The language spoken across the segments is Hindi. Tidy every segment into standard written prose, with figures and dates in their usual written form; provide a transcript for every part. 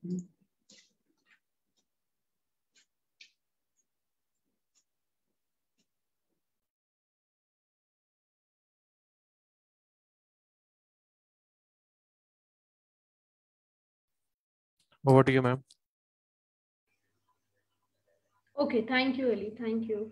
Over to you, ma'am. Okay, thank you, Ali. Thank you.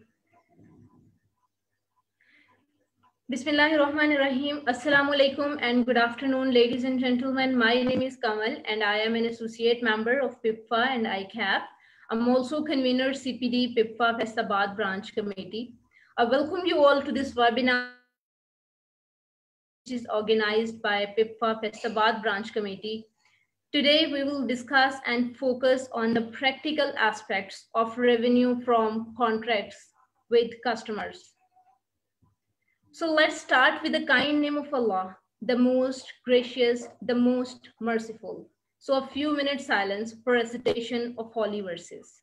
Bismillahirrahmanirrahim. Assalamu alaikum and good afternoon, ladies and gentlemen. My name is Kamal and I am an associate member of PIPFA and ICAP. I'm also convener CPD PIPFA Faisalabad branch committee. I welcome you all to this webinar, which is organized by PIPFA Faisalabad branch committee. Today, we will discuss and focus on the practical aspects of revenue from contracts with customers. So let's start with the kind name of Allah, the most gracious, the most merciful. So a few minutes silence for recitation of holy verses.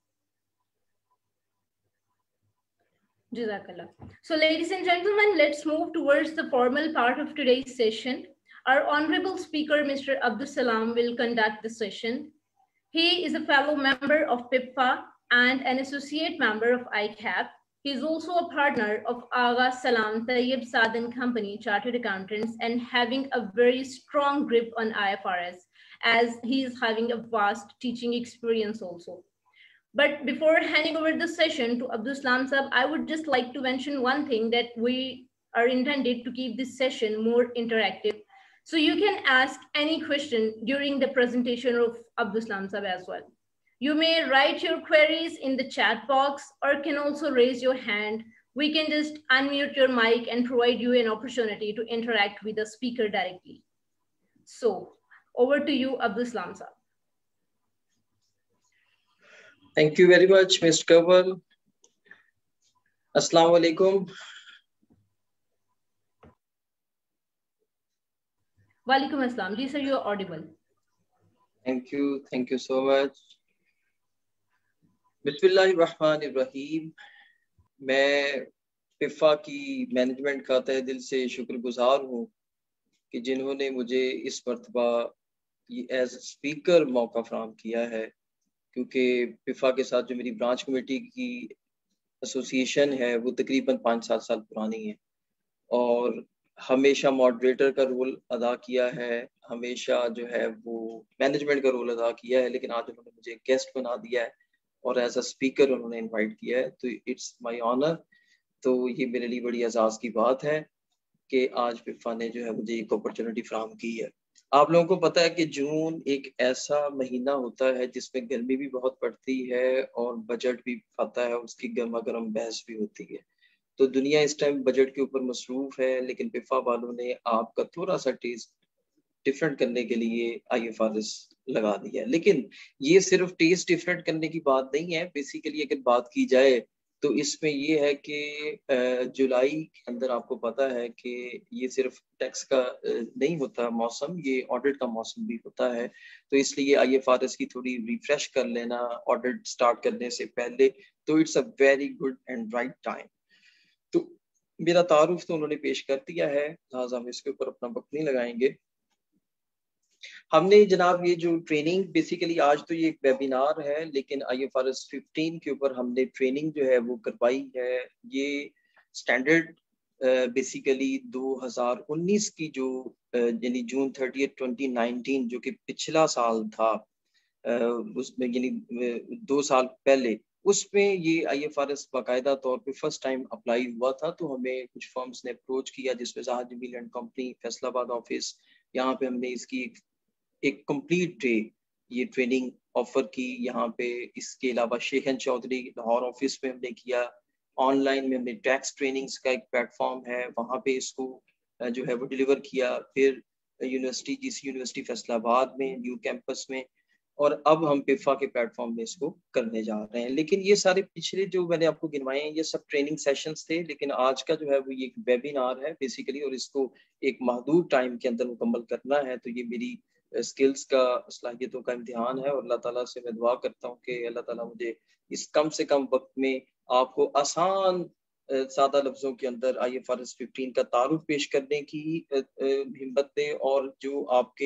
Jazakallah. So ladies and gentlemen, let's move towards the formal part of today's session. Our honorable speaker, Mr. Abdul Salam, will conduct the session. He is a fellow member of PIPFA and an associate member of ICAP. He is also a partner of Agha Salam Tayyib Saad & Company Chartered Accountants and having a very strong grip on IFRS, as he is having a vast teaching experience also. But before handing over the session to Abdul Salam Sahab, I would just like to mention one thing, that we are intended to keep this session more interactive. So you can ask any question during the presentation of Abdul Salam Sahab as well. You may write your queries in the chat box or can also raise your hand. We can just unmute your mic and provide you an opportunity to interact with the speaker directly. So over to you, Abdul Salam Sahab. Thank you very much, Mr. Kamal. Assalamu alaikum. Walaikum assalam. Ji sir, you are audible. Thank you so much. बिस्मिल्लाहिर्रहमानिर्रहीम। मैं पिफा की मैनेजमेंट का तहे दिल से शुक्रगुजार हूँ कि जिन्होंने मुझे इस मरतबा एज स्पीकर मौका फराहम किया है, क्योंकि पिफा के साथ जो मेरी ब्रांच कमेटी की एसोसिएशन है वो तकरीबन 5-7 साल पुरानी है और हमेशा मॉडरेटर का रोल अदा किया है, हमेशा जो है वो मैनेजमेंट का रोल अदा किया है, लेकिन आज उन्होंने मुझे गेस्ट बना दिया है और एज अ स्पीकर उन्होंने इनवाइट किया है, तो इट्स माय ऑनर। तो ये मेरे लिए बड़ी एजाज़ की बात है कि आज पिफा ने जो है मुझे एक अपॉर्चुनिटी फराहम की है। आप लोगों को पता है कि जून एक ऐसा महीना होता है जिसमें गर्मी भी बहुत पड़ती है और बजट भी आता है, उसकी गर्मा गर्म बहस भी होती है। तो दुनिया इस टाइम बजट के ऊपर मसरूफ है, लेकिन पिफा वालों ने आपका थोड़ा सा टेस्ट डिफरेंट करने के लिए IFRS लगा दिया है। लेकिन ये सिर्फ टेस्ट डिफरेंट करने की बात नहीं है। बेसिकली अगर बात की जाए तो इसमें ये है कि जुलाई के अंदर आपको पता है कि ये सिर्फ टैक्स का नहीं होता मौसम, ये ऑडिट का मौसम भी होता है, तो इसलिए IFRS की थोड़ी रिफ्रेश कर लेना ऑडिट स्टार्ट करने से पहले, तो it's a very good and right time. तो मेरा तारुफ तो उन्होंने पेश कर दिया है, लिहाजा हम इसके ऊपर अपना वक्त नहीं लगाएंगे। हमने जनाब ये जो ट्रेनिंग, बेसिकली आज तो ये एक वेबिनार है, लेकिन IFRS 15 के ऊपर हमने ट्रेनिंग जो है वो करवाई है। ये स्टैंडर्ड बेसिकली 2019 की जो यानी जून 30 2019 जो कि पिछला साल था, उसमें यानी 2 साल पहले, उसमें ये IFRS बाकायदा तौर पे फर्स्ट टाइम अप्लाई हुआ था। तो हमें कुछ फर्म्स ने अप्रोच किया, जिसमें Jahaz Jamil and company Faisalabad office, यहाँ पे हमने इसकी एक कंप्लीट डे ये ट्रेनिंग ऑफर की यहाँ पे। इसके अलावा शेखन चौधरी लाहौर ऑफिस में हमने किया, ऑनलाइन में हमने टैक्स ट्रेनिंग्स का एक प्लेटफॉर्म है, वहाँ पे इसको जो है वो डिलीवर किया। फिर यूनिवर्सिटी GC यूनिवर्सिटी फैसलाबाद में न्यू कैंपस में, और अब हम पिफा के प्लेटफॉर्म में इसको करने जा रहे हैं। लेकिन ये सारे पिछले जो मैंने आपको गिनवाए हैं ये सब ट्रेनिंग सेशंस थे, लेकिन आज का जो है वो ये एक वेबिनार है बेसिकली, और इसको एक महदूद टाइम के अंदर मुकम्मल करना है। तो ये मेरी स्किल्स का, सलाहियतों का इम्तिहान है और अल्लाह ताला से मैं दुआ करता हूँ कि अल्लाह ताला मुझे इस कम से कम वक्त में आपको आसान सादा लफ्ज़ों के अंदर IFRS 15 का तारुफ पेश करने की हिम्मत दे, और जो आपके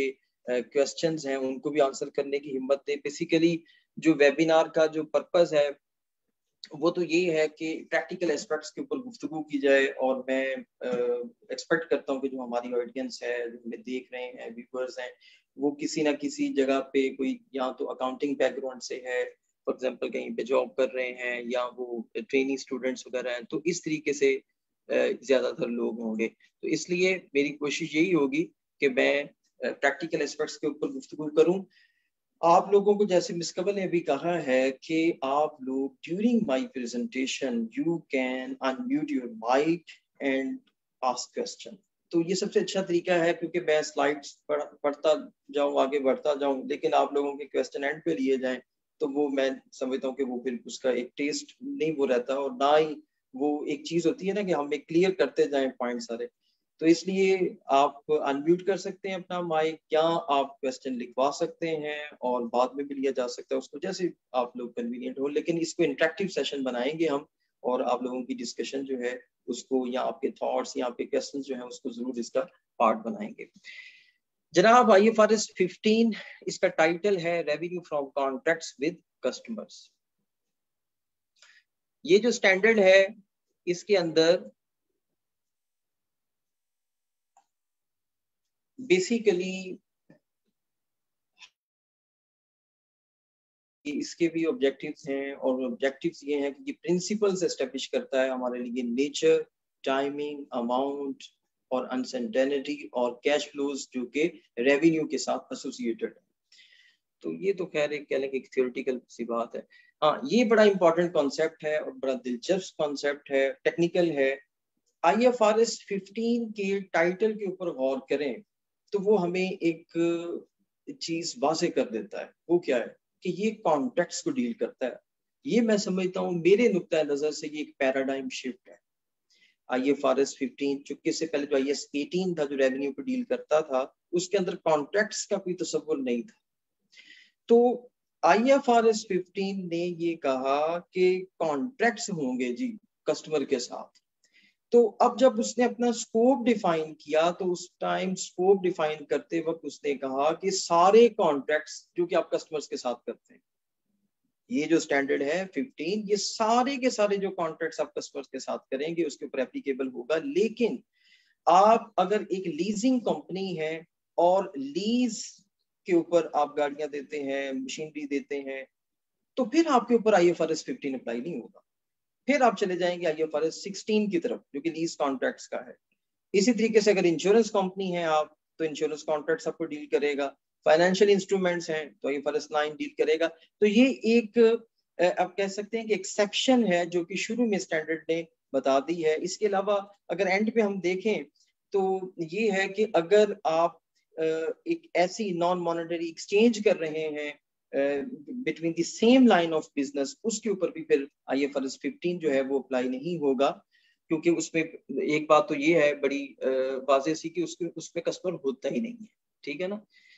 क्वेश्चंस हैं उनको भी आंसर करने की हिम्मत दें। बेसिकली जो वेबिनार का जो पर्पस है वो तो ये है कि प्रैक्टिकल एस्पेक्ट्स के ऊपर गुफ्तगू की जाए, और मैं एक्सपेक्ट करता हूँ कि जो हमारी ऑडियंस है, जो हमें देख रहे हैं, व्यूअर्स हैं, वो किसी ना किसी जगह पे कोई या तो अकाउंटिंग बैकग्राउंड से है, फॉर एग्जांपल कहीं पे जॉब कर रहे हैं, या वो ट्रेनी स्टूडेंट्स वगैरह हैं, तो इस तरीके से ज़्यादातर लोग होंगे। तो इसलिए मेरी कोशिश यही होगी कि मैं प्रैक्टिकल एस्पेक्ट्स के ऊपर गुफ्तगू करूँ। आप लोगों को, जैसे मिस कबल ने अभी कहा है कि आप लोग during my presentation you can unmute your mic and ask question. तो ये सबसे अच्छा तरीका है, क्योंकि मैं स्लाइड्स पढ़ता जाऊं, आगे बढ़ता जाऊं, लेकिन आप लोगों के क्वेश्चन एंड पे लिए जाएं तो वो मैं समझता हूँ कि वो फिर उसका एक टेस्ट नहीं वो रहता, और ना ही वो एक चीज होती है ना कि हम एक क्लियर करते जाएं पॉइंट सारे। तो इसलिए आप अनम्यूट कर सकते हैं अपना माइक, या आप क्वेश्चन लिखवा सकते हैं और बाद में भी लिया जा सकता है उसको, जैसे आप लोग कन्वीनियंट हो। लेकिन इसको इंटरेक्टिव सेशन बनाएंगे हम, और आप लोगों की डिस्कशन जो है उसको, या आपके थॉट्स या आपके क्वेश्चन जो है उसको जरूर इसका पार्ट बनाएंगे। जनाब IFRS 15, इसका टाइटल है revenue from contracts with customers. ये जो स्टैंडर्ड है इसके अंदर बेसिकली इसके भी ऑब्जेक्टिव्स हैं, और ऑब्जेक्टिव्स ये हैं कि ये प्रिंसिपल्स एस्टेब्लिश करता है हमारे लिए नेचर, टाइमिंग, अमाउंट और अनसर्टेनिटी और कैश फ्लोज जो कि रेवेन्यू के साथ एसोसिएटेड है। तो ये तो खैर एक कह लें कि थ्योरेटिकल सी बात है। हाँ, ये बड़ा इंपॉर्टेंट कॉन्सेप्ट है और बड़ा दिलचस्प कॉन्सेप्ट है, टेक्निकल है। IFRS 15 के टाइटल के ऊपर गौर करें तो वो हमें एक चीज वाज़ेह कर देता है। वो क्या है कि ये कॉन्ट्रैक्ट्स को डील करता है। ये मैं समझता हूँ, मेरे नुक्ता नजर से ये एक पैराडाइम शिफ्ट है। IFRS 15, चूंकि इससे पहले जो IAS 18 था जो रेवेन्यू को डील करता था, उसके अंदर कॉन्ट्रैक्ट्स का कोई तसव्वुर नहीं था। तो IFRS 15 ने ये कहा कि कॉन्ट्रैक्ट्स होंगे जी कस्टमर के साथ। तो अब जब उसने अपना स्कोप डिफाइन किया तो उस टाइम स्कोप डिफाइन करते वक्त उसने कहा कि सारे कॉन्ट्रैक्ट्स जो कि आप कस्टमर्स के साथ करते हैं, ये जो स्टैंडर्ड है 15, ये सारे के सारे जो कॉन्ट्रैक्ट्स आप कस्टमर्स के साथ करेंगे उसके ऊपर एप्लीकेबल होगा। लेकिन आप अगर एक लीजिंग कंपनी है और लीज के ऊपर आप गाड़ियां देते हैं, मशीनरी देते हैं, तो फिर आपके ऊपर IFRS 15 अप्लाई नहीं होगा। फिर आप चले जाएंगे IFRS 16 की तरफ जो कि लीज कॉन्ट्रैक्ट्स का है। इसी तरीके से अगर इंश्योरेंस कंपनी है आप, तो इंश्योरेंस कॉन्ट्रैक्ट्स आपको डील करेगा। फाइनेंशियल इंस्ट्रूमेंट्स हैं तो IFRS 9 डील करेगा। तो ये एक आप कह सकते हैं कि एक्सेप्शन है जो कि शुरू में स्टैंडर्ड ने बता दी है। इसके अलावा अगर एंड पे हम देखें तो ये है कि अगर आप एक ऐसी नॉन मॉनेटरी एक्सचेंज कर रहे हैं between the same line of business, उसके ऊपर भी फिर IFRS 15 जो है वो अप्लाई नहीं होगा, क्योंकि उसमें एक बात तो ये है बड़ी वाज़ेह सी कि उसमें कस्टमर होता ही नहीं है। ठीक है ना।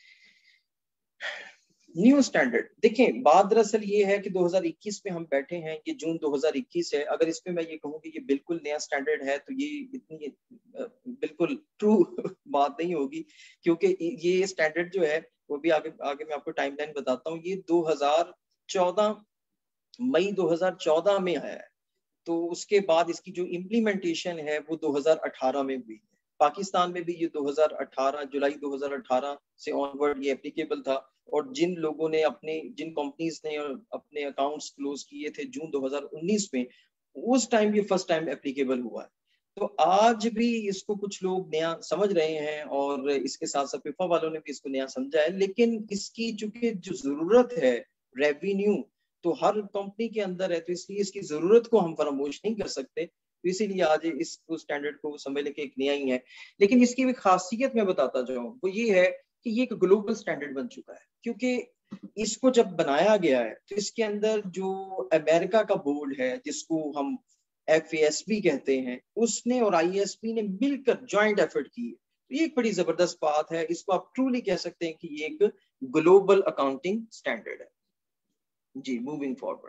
न्यू स्टैंडर्ड देखें, बात दरअसल ये है कि 2021 में हम बैठे हैं, ये जून 2021 है। अगर इसमें मैं ये कहूँ कि ये बिल्कुल नया स्टैंडर्ड है तो ये इतनी बिल्कुल ट्रू बात नहीं होगी, क्योंकि ये स्टैंडर्ड जो है वो भी आगे आगे मैं आपको टाइमलाइन बताता हूँ। ये 2014 मई 2014 में आया है। तो उसके बाद इसकी जो इम्प्लीमेंटेशन है वो 2018 में हुई है। पाकिस्तान में भी ये 2018 जुलाई 2018 से ऑनवर्ड ये एप्लीकेबल था, और जिन लोगों ने जिन कंपनीज ने अपने अकाउंट्स क्लोज किए थे जून 2019 में, उस टाइम ये फर्स्ट टाइम एप्लीकेबल हुआ है। तो आज भी इसको कुछ लोग नया समझ रहे हैं, और इसके साथ साथ पिफा वालों ने भी इसको नया समझा है। लेकिन इसकी चूंकि जो जरूरत है रेवेन्यू तो हर कंपनी के अंदर है, तो इसलिए इसकी जरूरत को हम फरामोश नहीं कर सकते। तो इसीलिए आज इस स्टैंडर्ड को समझने के एक नया ही है। लेकिन इसकी भी खासियत मैं बताता जाऊं, वो ये है कि ये एक ग्लोबल स्टैंडर्ड बन चुका है, क्योंकि इसको जब बनाया गया है तो इसके अंदर जो अमेरिका का बोर्ड है जिसको हम FASB कहते हैं, उसने और IASB ने मिलकर ज्वाइंट एफर्ट की है। तो ये एक बड़ी जबरदस्त बात है। इसको आप ट्रूली कह सकते हैं कि ये एक ग्लोबल अकाउंटिंग स्टैंडर्ड है जी। मूविंग फॉरवर्ड,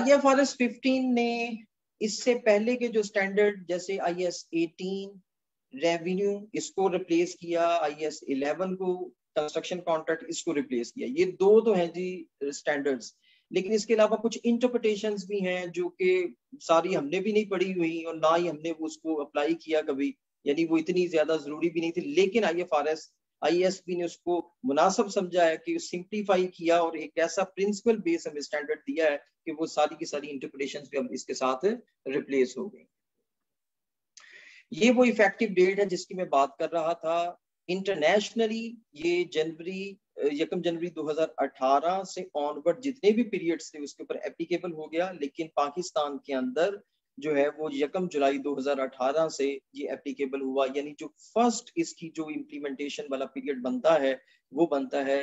IFRS 15 ने इससे पहले के जो स्टैंडर्ड जैसे IAS 18, रेवेन्यू इसको रिप्लेस किया, IAS 11 को कंस्ट्रक्शन कॉन्ट्रैक्ट इसको रिप्लेस किया। ये दो तो हैं जी स्टैंडर्ड्स, लेकिन इसके अलावा कुछ इंटरप्रिटेशंस भी हैं जो कि सारी हमने भी नहीं पढ़ी हुई और ना ही हमने उसको अप्लाई किया कभी, यानी वो इतनी ज्यादा जरूरी भी नहीं थी, लेकिन IASB ने उसको मुनासिब समझा है कि सिंप्लीफाई किया और एक ऐसा प्रिंसिपल बेस हमें स्टैंडर्ड दिया है कि वो सारी की सारी इंटरप्रिटेशंस भी अब इसके साथ रिप्लेस हो गई। ये वो इफेक्टिव डेट है जिसकी मैं बात कर रहा था। इंटरनेशनली ये 1 जनवरी 2018 से ऑनवर्ड जितने भी पीरियड्स थे उसके ऊपर एप्लीकेबल हो गया, लेकिन पाकिस्तान के अंदर जो है वो 1 जुलाई 2018 से ये एप्लीकेबल हुआ, यानी जो फर्स्ट इसकी जो इम्प्लीमेंटेशन वाला पीरियड बनता है वो बनता है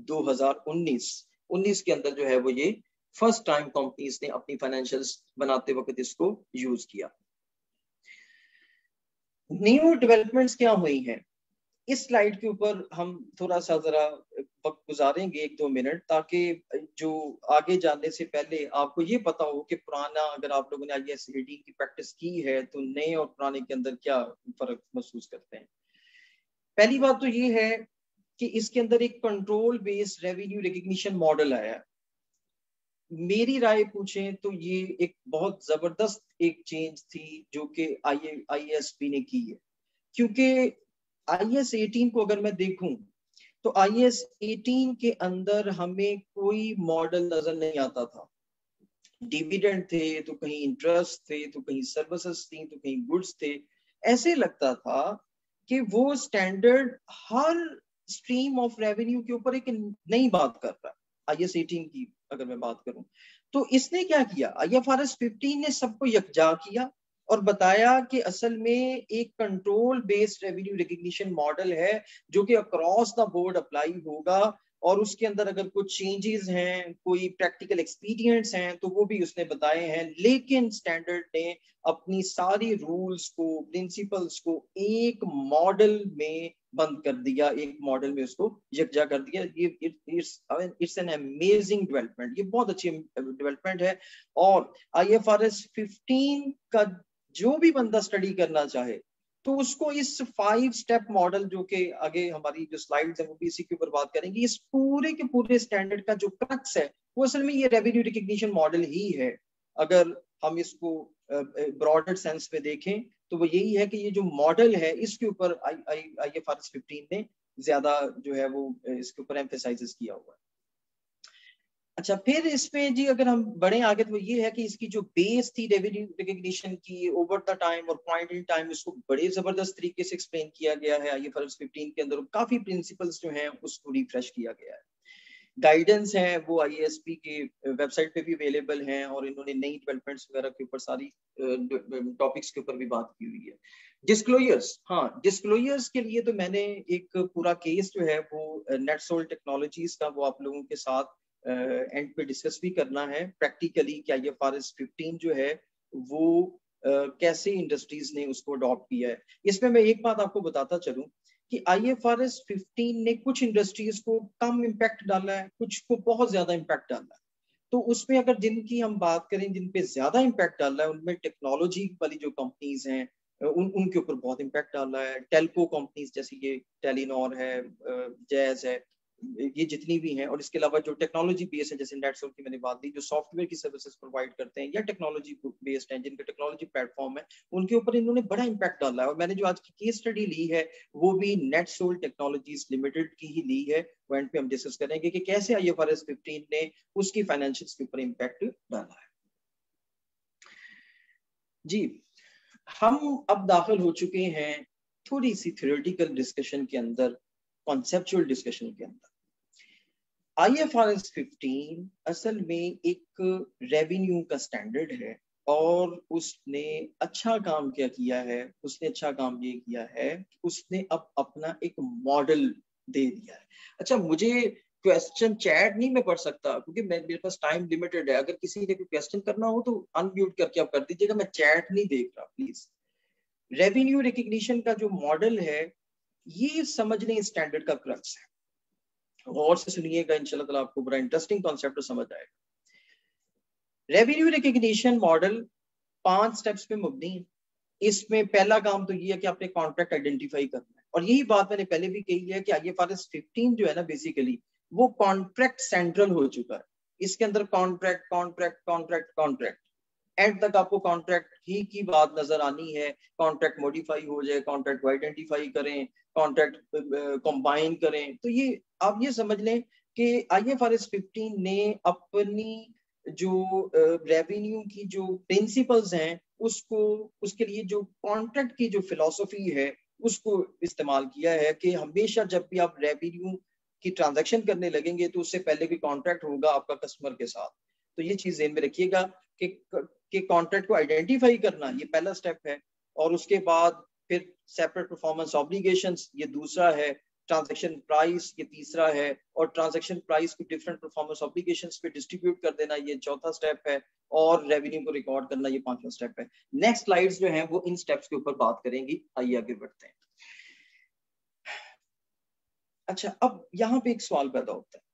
2019 के अंदर जो है वो ये फर्स्ट टाइम कंपनीज ने अपनी फाइनेंशियल्स बनाते वक्त इसको यूज किया। न्यू डेवलपमेंट्स क्या हुई हैं, इस स्लाइड के ऊपर हम थोड़ा सा जरा वक्त गुजारेंगे 1-2 मिनट, ताकि जो आगे जाने से पहले आपको ये पता हो कि पुराना, अगर आप लोगों ने IAS 18 की प्रैक्टिस की है तो नए और पुराने के अंदर क्या फर्क महसूस करते हैं। पहली बात तो ये है कि इसके अंदर एक control based revenue recognition model आया। मेरी राय पूछें तो ये एक बहुत जबरदस्त एक चेंज थी जो कि IASB ने की है, क्योंकि IAS 18 को अगर मैं देखूं तो IAS 18 के अंदर हमें कोई मॉडल नजर नहीं आता था। डिविडेंड थे तो कहीं इंटरेस्ट थे तो कहीं सर्विसेज थी तो कहीं गुड्स थे। ऐसे लगता था कि वो स्टैंडर्ड हर स्ट्रीम ऑफ रेवेन्यू के ऊपर एक नई बात कर रहा है। IAS 18 की अगर मैं बात करूं तो इसने क्या किया, IFRS 15 ने सबको यकजा किया और बताया कि असल में एक control based revenue recognition model है जो कि अक्रॉस द बोर्ड अप्लाई होगा, और उसके अंदर अगर कुछ चेंजेस हैं, कोई प्रैक्टिकल एक्सपीरियंस हैं तो वो भी उसने बताए हैं, लेकिन स्टैंडर्ड ने अपनी सारी रूल्स को, प्रिंसिपल्स को एक मॉडल में बंद कर दिया, एक मॉडल में उसको यकजा कर दिया। ये इट्स एन अमेजिंग डेवलपमेंट, ये बहुत अच्छी डेवलपमेंट है। और IFRS 15 का जो भी बंदा स्टडी करना चाहे तो उसको इस 5 स्टेप मॉडल, जो कि आगे हमारी जो स्लाइड्स है वो भी इसी के ऊपर बात करेंगे, इस पूरे के पूरे स्टैंडर्ड का जो क्रक्स है वो असल में ये रेवेन्यू रिकग्निशन मॉडल ही है। अगर हम इसको ब्रॉडर सेंस में देखें तो वो यही है कि ये जो मॉडल है इसके ऊपर IFRS 15 ने ज्यादा जो है वो इसके ऊपर एम्फेसाइज किया हुआ है। अच्छा, फिर इसमें जी अगर हम बढ़े आगे तो ये है कि इसकी जो बेस थी रेवेन्यू रिकग्निशन की ओवर द टाइम और पॉइंट इन टाइम, इसको बड़े जबरदस्त तरीके से एक्सप्लेन किया गया है IFRS 15 के अंदर। काफी प्रिंसिपल्स जो हैं उसको रिफ्रेश किया गया है। गाइडेंस है वो IASB के वेबसाइट पे भी अवेलेबल हैं और इन्होंने नई डेवलपमेंट्स वगैरह के ऊपर सारी टॉपिक्स के ऊपर भी बात की हुई है। डिस्क्लोजर्स, हाँ डिस्क्लोजर्स के लिए तो मैंने एक पूरा केस जो है वो नेटसोल टेक्नोलॉजीज का वो आप लोगों के साथ एंड पे डिस्कस भी करना है प्रैक्टिकली कि IFRS 15 जो है वो कैसे इंडस्ट्रीज ने उसको अडॉप्ट किया है। इसमें मैं एक बात आपको बताता चलूं कि IFRS 15 ने कुछ इंडस्ट्रीज को कम इम्पैक्ट डाला है, कुछ को बहुत ज्यादा इम्पैक्ट डाला है। तो उसमें अगर जिनकी हम बात करें जिन पे ज्यादा इम्पैक्ट डाला है उनमें टेक्नोलॉजी वाली जो कंपनीज हैं उनके ऊपर बहुत इम्पैक्ट डाला है। टेलको कंपनीज जैसे ये टेलीनॉर है, जैज है, ये जितनी भी हैं, और इसके अलावा जो टेक्नोलॉजी बेस्ड है जैसे नेटसोल की मैंने बात दी, जो सॉफ्टवेयर की सर्विसेज प्रोवाइड करते हैं या टेक्नोलॉजी बेस्ड हैं जिनका टेक्नोलॉजी प्लेटफॉर्म है, उनके ऊपर इन्होंने बड़ा इम्पैक्ट डाला है। और मैंने जो आज की केस स्टडी ली है वो भी नेटसोल टेक्नोलॉजीज लिमिटेड की ही ली है। पॉइंट पे हम डिस्कस करेंगे कि कैसे IFRS 15 ने उसकी फाइनेंशियल्स के ऊपर इम्पैक्ट डाला है। जी हम अब दाखिल हो चुके हैं थोड़ी सी थ्योरेटिकल डिस्कशन के अंदर, कॉन्सेप्चुअल डिस्कशन के अंदर। IFRS 15 असल में एक रेवेन्यू का स्टैंडर्ड है और उसने अच्छा काम क्या किया है, उसने अच्छा काम ये किया है कि उसने अब अपना एक मॉडल दे दिया है। अच्छा, मुझे क्वेश्चन चैट नहीं मैं पढ़ सकता क्योंकि मेरे पास टाइम लिमिटेड है। अगर किसी ने कोई क्वेश्चन करना हो तो अनम्यूट करके आप कर दीजिएगा, मैं चैट नहीं देख रहा प्लीज। रेवेन्यू रिकग्निशन का जो मॉडल है ये समझने स्टैंडर्ड का क्रक्स है। गौर से सुनिएगा, इंशाल्लाह ताला आपको बड़ा इंटरेस्टिंग कॉन्सेप्ट समझ आएगा। रेवेन्यू रिकग्निशन मॉडल 5 स्टेप्स पे मुबनी है। इसमें पहला काम तो ये है कि आपने कॉन्ट्रैक्ट आइडेंटिफाई करना है, और यही बात मैंने पहले भी कही है कि IFRS 15 जो है ना बेसिकली वो कॉन्ट्रैक्ट सेंट्रल हो चुका है। इसके अंदर contract contract contract contract end तक आपको कॉन्ट्रैक्ट ही की बात नजर आनी है। कॉन्ट्रैक्ट मॉडिफाई हो जाए, कॉन्ट्रैक्ट को आइडेंटिफाई करें, कॉन्ट्रैक्ट कंबाइन करें। तो ये आप ये समझ लें कि IFRS 15 ने अपनी जो रेवेन्यू की जो प्रिंसिपल्स हैं उसको, उसके लिए जो कॉन्ट्रैक्ट की जो फिलॉसफी है उसको इस्तेमाल किया है कि हमेशा जब भी आप रेवेन्यू की ट्रांजैक्शन करने लगेंगे तो उससे पहले भी कॉन्ट्रैक्ट होगा आपका कस्टमर के साथ। तो ये चीज ध्यान में रखिएगा कि कॉन्ट्रैक्ट को आइडेंटिफाई करना ये पहला स्टेप है, और उसके बाद फिर सेपरेट परफॉर्मेंस ऑब्लिगेशंस ये दूसरा है, ट्रांजैक्शन प्राइस ये तीसरा है, और ट्रांजैक्शन प्राइस को डिफरेंट परफॉर्मेंस ऑब्लिगेशंस पे डिस्ट्रीब्यूट कर देना ये चौथा स्टेप है, और रेवेन्यू को रिकॉर्ड करना ये पांचवा स्टेप है। नेक्स्ट स्लाइड्स जो हैं वो इन स्टेप्स के ऊपर बात करेंगी। आइए आगे बढ़ते हैं। अच्छा, अब यहाँ पे एक सवाल पैदा होता है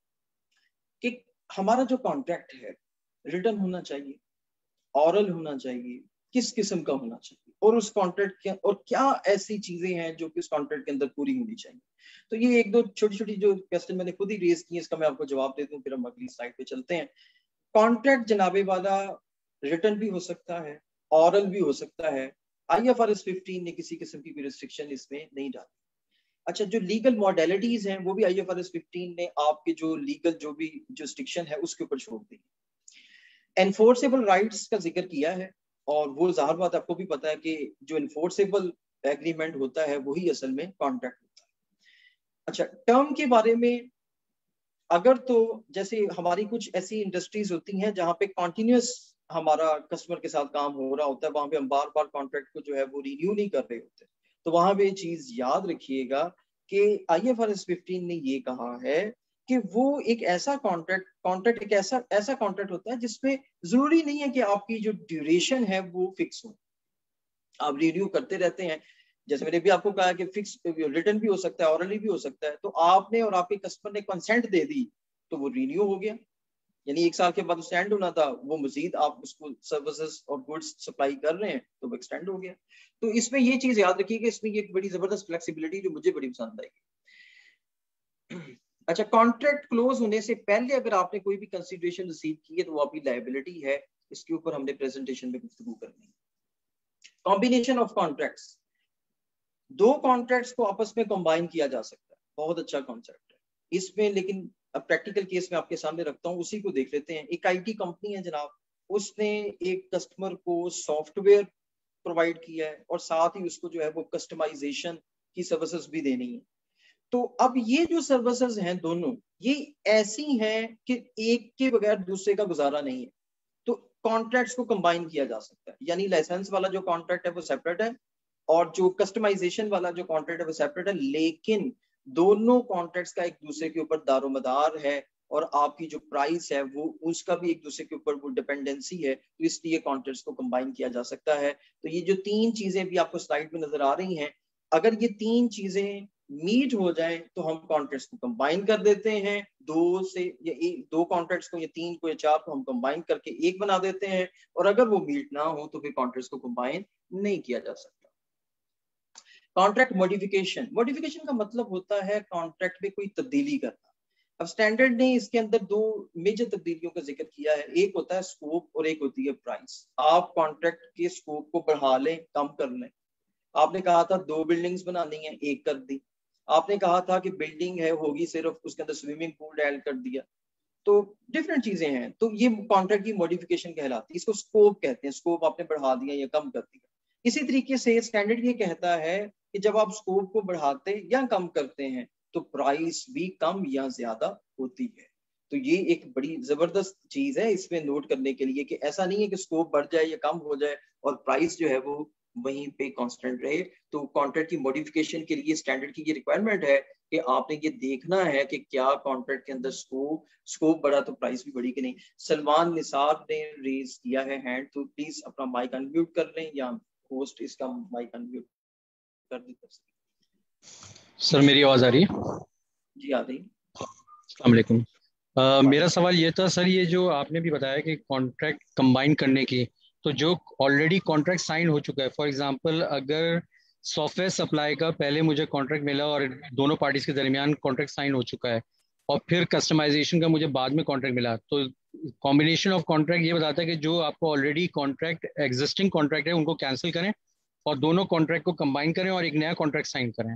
कि हमारा जो कॉन्ट्रैक्ट है रिटन होना चाहिए, ऑरल होना चाहिए, किस किस्म का होना चाहिए, और उस कॉन्ट्रैक्ट के और क्या ऐसी चीजें हैं जो कि उस कॉन्ट्रैक्ट के अंदर पूरी होनी चाहिए। तो ये एक दो छोटी छोटी जो क्वेश्चन मैंने खुद ही रेज किए, इसका मैं आपको जवाब दे दूं, फिर हम अगली स्लाइड पे चलते हैं। कॉन्ट्रैक्ट जनाबे वाला रिटन भी हो सकता है, ऑरल भी हो सकता है। IFRS 15 ने किसी किस्म की रिस्ट्रिक्शन इसमें नहीं डाली। अच्छा, जो लीगल मॉडलिटीज हैं वो भी IFRS 15 ने आपके जो लीगल जो भी जुरिस्डिक्शन है उसके ऊपर छोड़ दी। एनफोर्सेबल राइट्स का जिक्र किया है, और वो जाहिर बात आपको भी पता है कि जो एनफोर्सेबल एग्रीमेंट होता है वही असल में कॉन्ट्रैक्ट होता है। अच्छा, टर्म के बारे में अगर तो जैसे हमारी कुछ ऐसी इंडस्ट्रीज होती हैं जहाँ पे कॉन्टिन्यूस हमारा कस्टमर के साथ काम हो रहा होता है, वहां पे हम बार बार कॉन्ट्रैक्ट को जो है वो रिन्यू नहीं कर रहे होते, तो वहां पे चीज याद रखिएगा कि IFRS 15 ने ये कहा है कि वो एक ऐसा कॉन्ट्रैक्ट एक ऐसा कॉन्ट्रैक्ट होता है जिसमें जरूरी नहीं है कि आपकी जो ड्यूरेशन है वो फिक्स हो, आप रिन्यू करते रहते हैं। जैसे मैंने भी आपको कहा कि फिक्स रिटर्न भी हो सकता है, ऑरली भी हो सकता है। तो आपने और आपके कस्टमर ने कंसेंट दे दी तो वो रिन्यू हो गया, यानी 1 साल के बाद एक्सटेंड होना था, वो मजीद आप उसको सर्विसेज और गुड्स सप्लाई कर रहे हैं तो वो एक्सटेंड हो गया। तो इसमें ये चीज याद रखिए कि इसमें ये बड़ी जबरदस्त फ्लेक्सिबिलिटी जो मुझे बड़ी पसंद आएगी। अच्छा, कॉन्ट्रैक्ट क्लोज होने से पहले अगर आपने कोई भी कंसीडरेशन रिसीव की है तो वो आपकी लायबिलिटी है, इसके ऊपर हमने प्रेजेंटेशन में गुफ्तगू करनी है। कॉम्बिनेशन ऑफ कॉन्ट्रैक्ट्स, दो कॉन्ट्रैक्ट्स को आपस में कंबाइन किया जा सकता है, बहुत अच्छा कॉन्सेप्ट है इसमें, लेकिन अब प्रैक्टिकल केस में आपके सामने रखता हूँ, उसी को देख लेते हैं। एक IT कंपनी है जनाब, उसने एक कस्टमर को सॉफ्टवेयर प्रोवाइड किया है और साथ ही उसको जो है वो कस्टमाइजेशन की सर्विसेज भी देनी है। तो अब ये जो सर्विसेज हैं दोनों ये ऐसी हैं कि एक के बगैर दूसरे का गुजारा नहीं है, तो कॉन्ट्रैक्ट्स को कंबाइन किया जा सकता है। यानी लाइसेंस वाला जो कॉन्ट्रैक्ट है वो सेपरेट है, और जो कस्टमाइजेशन वाला जो कॉन्ट्रैक्ट है वो सेपरेट है, लेकिन दोनों कॉन्ट्रैक्ट्स का एक दूसरे के ऊपर दारोमदार है, और आपकी जो प्राइस है वो उसका भी एक दूसरे के ऊपर वो डिपेंडेंसी है, तो इसलिए कॉन्ट्रैक्ट्स को कंबाइन किया जा सकता है। तो ये जो तीन चीजें भी आपको स्लाइड में नजर आ रही हैं, अगर ये तीन चीजें मीट हो जाए तो हम कॉन्ट्रैक्ट्स को कंबाइन कर देते हैं। दो कॉन्ट्रैक्ट्स को या तीन को या चार को हम कंबाइन करके एक बना देते हैं, और अगर वो मीट ना हो तो फिर कॉन्ट्रैक्ट्स को कंबाइन नहीं किया जा सकता। कॉन्ट्रैक्ट मॉडिफिकेशन का मतलब होता है कॉन्ट्रैक्ट में कोई तब्दीली करना। अब स्टैंडर्ड ने इसके अंदर दो मेजर तब्दीलियों का जिक्र किया है, एक होता है स्कोप और एक होती है प्राइस। आप कॉन्ट्रैक्ट के स्कोप को बढ़ा लें, कम कर लें। आपने कहा था 2 बिल्डिंग्स बनानी है, 1 कर दी। आपने कहा था कि बिल्डिंग है होगी सिर्फ, उसके अंदर स्विमिंग पूल ऐड कर दिया। तो डिफरेंट चीजें हैं, तो ये कॉन्ट्रैक्ट की मॉडिफिकेशन कहलाती है, इसको स्कोप कहते हैं। स्कोप आपने बढ़ा दिया या कम कर दिया। इसी तरीके से स्टैंडर्ड ये कहता है कि जब आप स्कोप को बढ़ाते या कम करते हैं तो प्राइस भी कम या ज्यादा होती है। तो ये एक बड़ी जबरदस्त चीज है इसमें नोट करने के लिए कि ऐसा नहीं है कि स्कोप बढ़ जाए या कम हो जाए और प्राइस जो है वो वहीं पे कांस्टेंट रहे। तो कॉन्ट्रैक्ट की मॉडिफिकेशन के लिए स्टैंडर्ड की ये रिक्वायरमेंट है कि आपने ये देखना है कि क्या कॉन्ट्रैक्ट के अंदर स्कोप बढ़ा तो प्राइस भी बढ़ी कि नहीं। सलमान निसार ने रेज किया है हैंड, तो प्लीज अपना माइक अनम्यूट कर लें, या होस्ट इसका माइक अनम्यूट कर दी। सर मेरी आवाज आ रही है? जी आ रही। अस्सलाम वालेकुम। मेरा सवाल ये था सर, ये जो आपने भी बताया कि कॉन्ट्रैक्ट कंबाइन करने की तो जो ऑलरेडी कॉन्ट्रैक्ट साइन हो चुका है, फॉर एग्जांपल अगर सॉफ्टवेयर सप्लाई का पहले मुझे कॉन्ट्रैक्ट मिला और दोनों पार्टीज के दरमियान कॉन्ट्रैक्ट साइन हो चुका है, और फिर कस्टमाइजेशन का मुझे बाद में कॉन्ट्रैक्ट मिला, तो कॉम्बिनेशन ऑफ कॉन्ट्रैक्ट ये बताता है कि जो आपको ऑलरेडी कॉन्ट्रैक्ट एग्जिस्टिंग कॉन्ट्रैक्ट है उनको कैंसिल करें और दोनों कॉन्ट्रैक्ट को कंबाइन करें और एक नया कॉन्ट्रैक्ट साइन करें।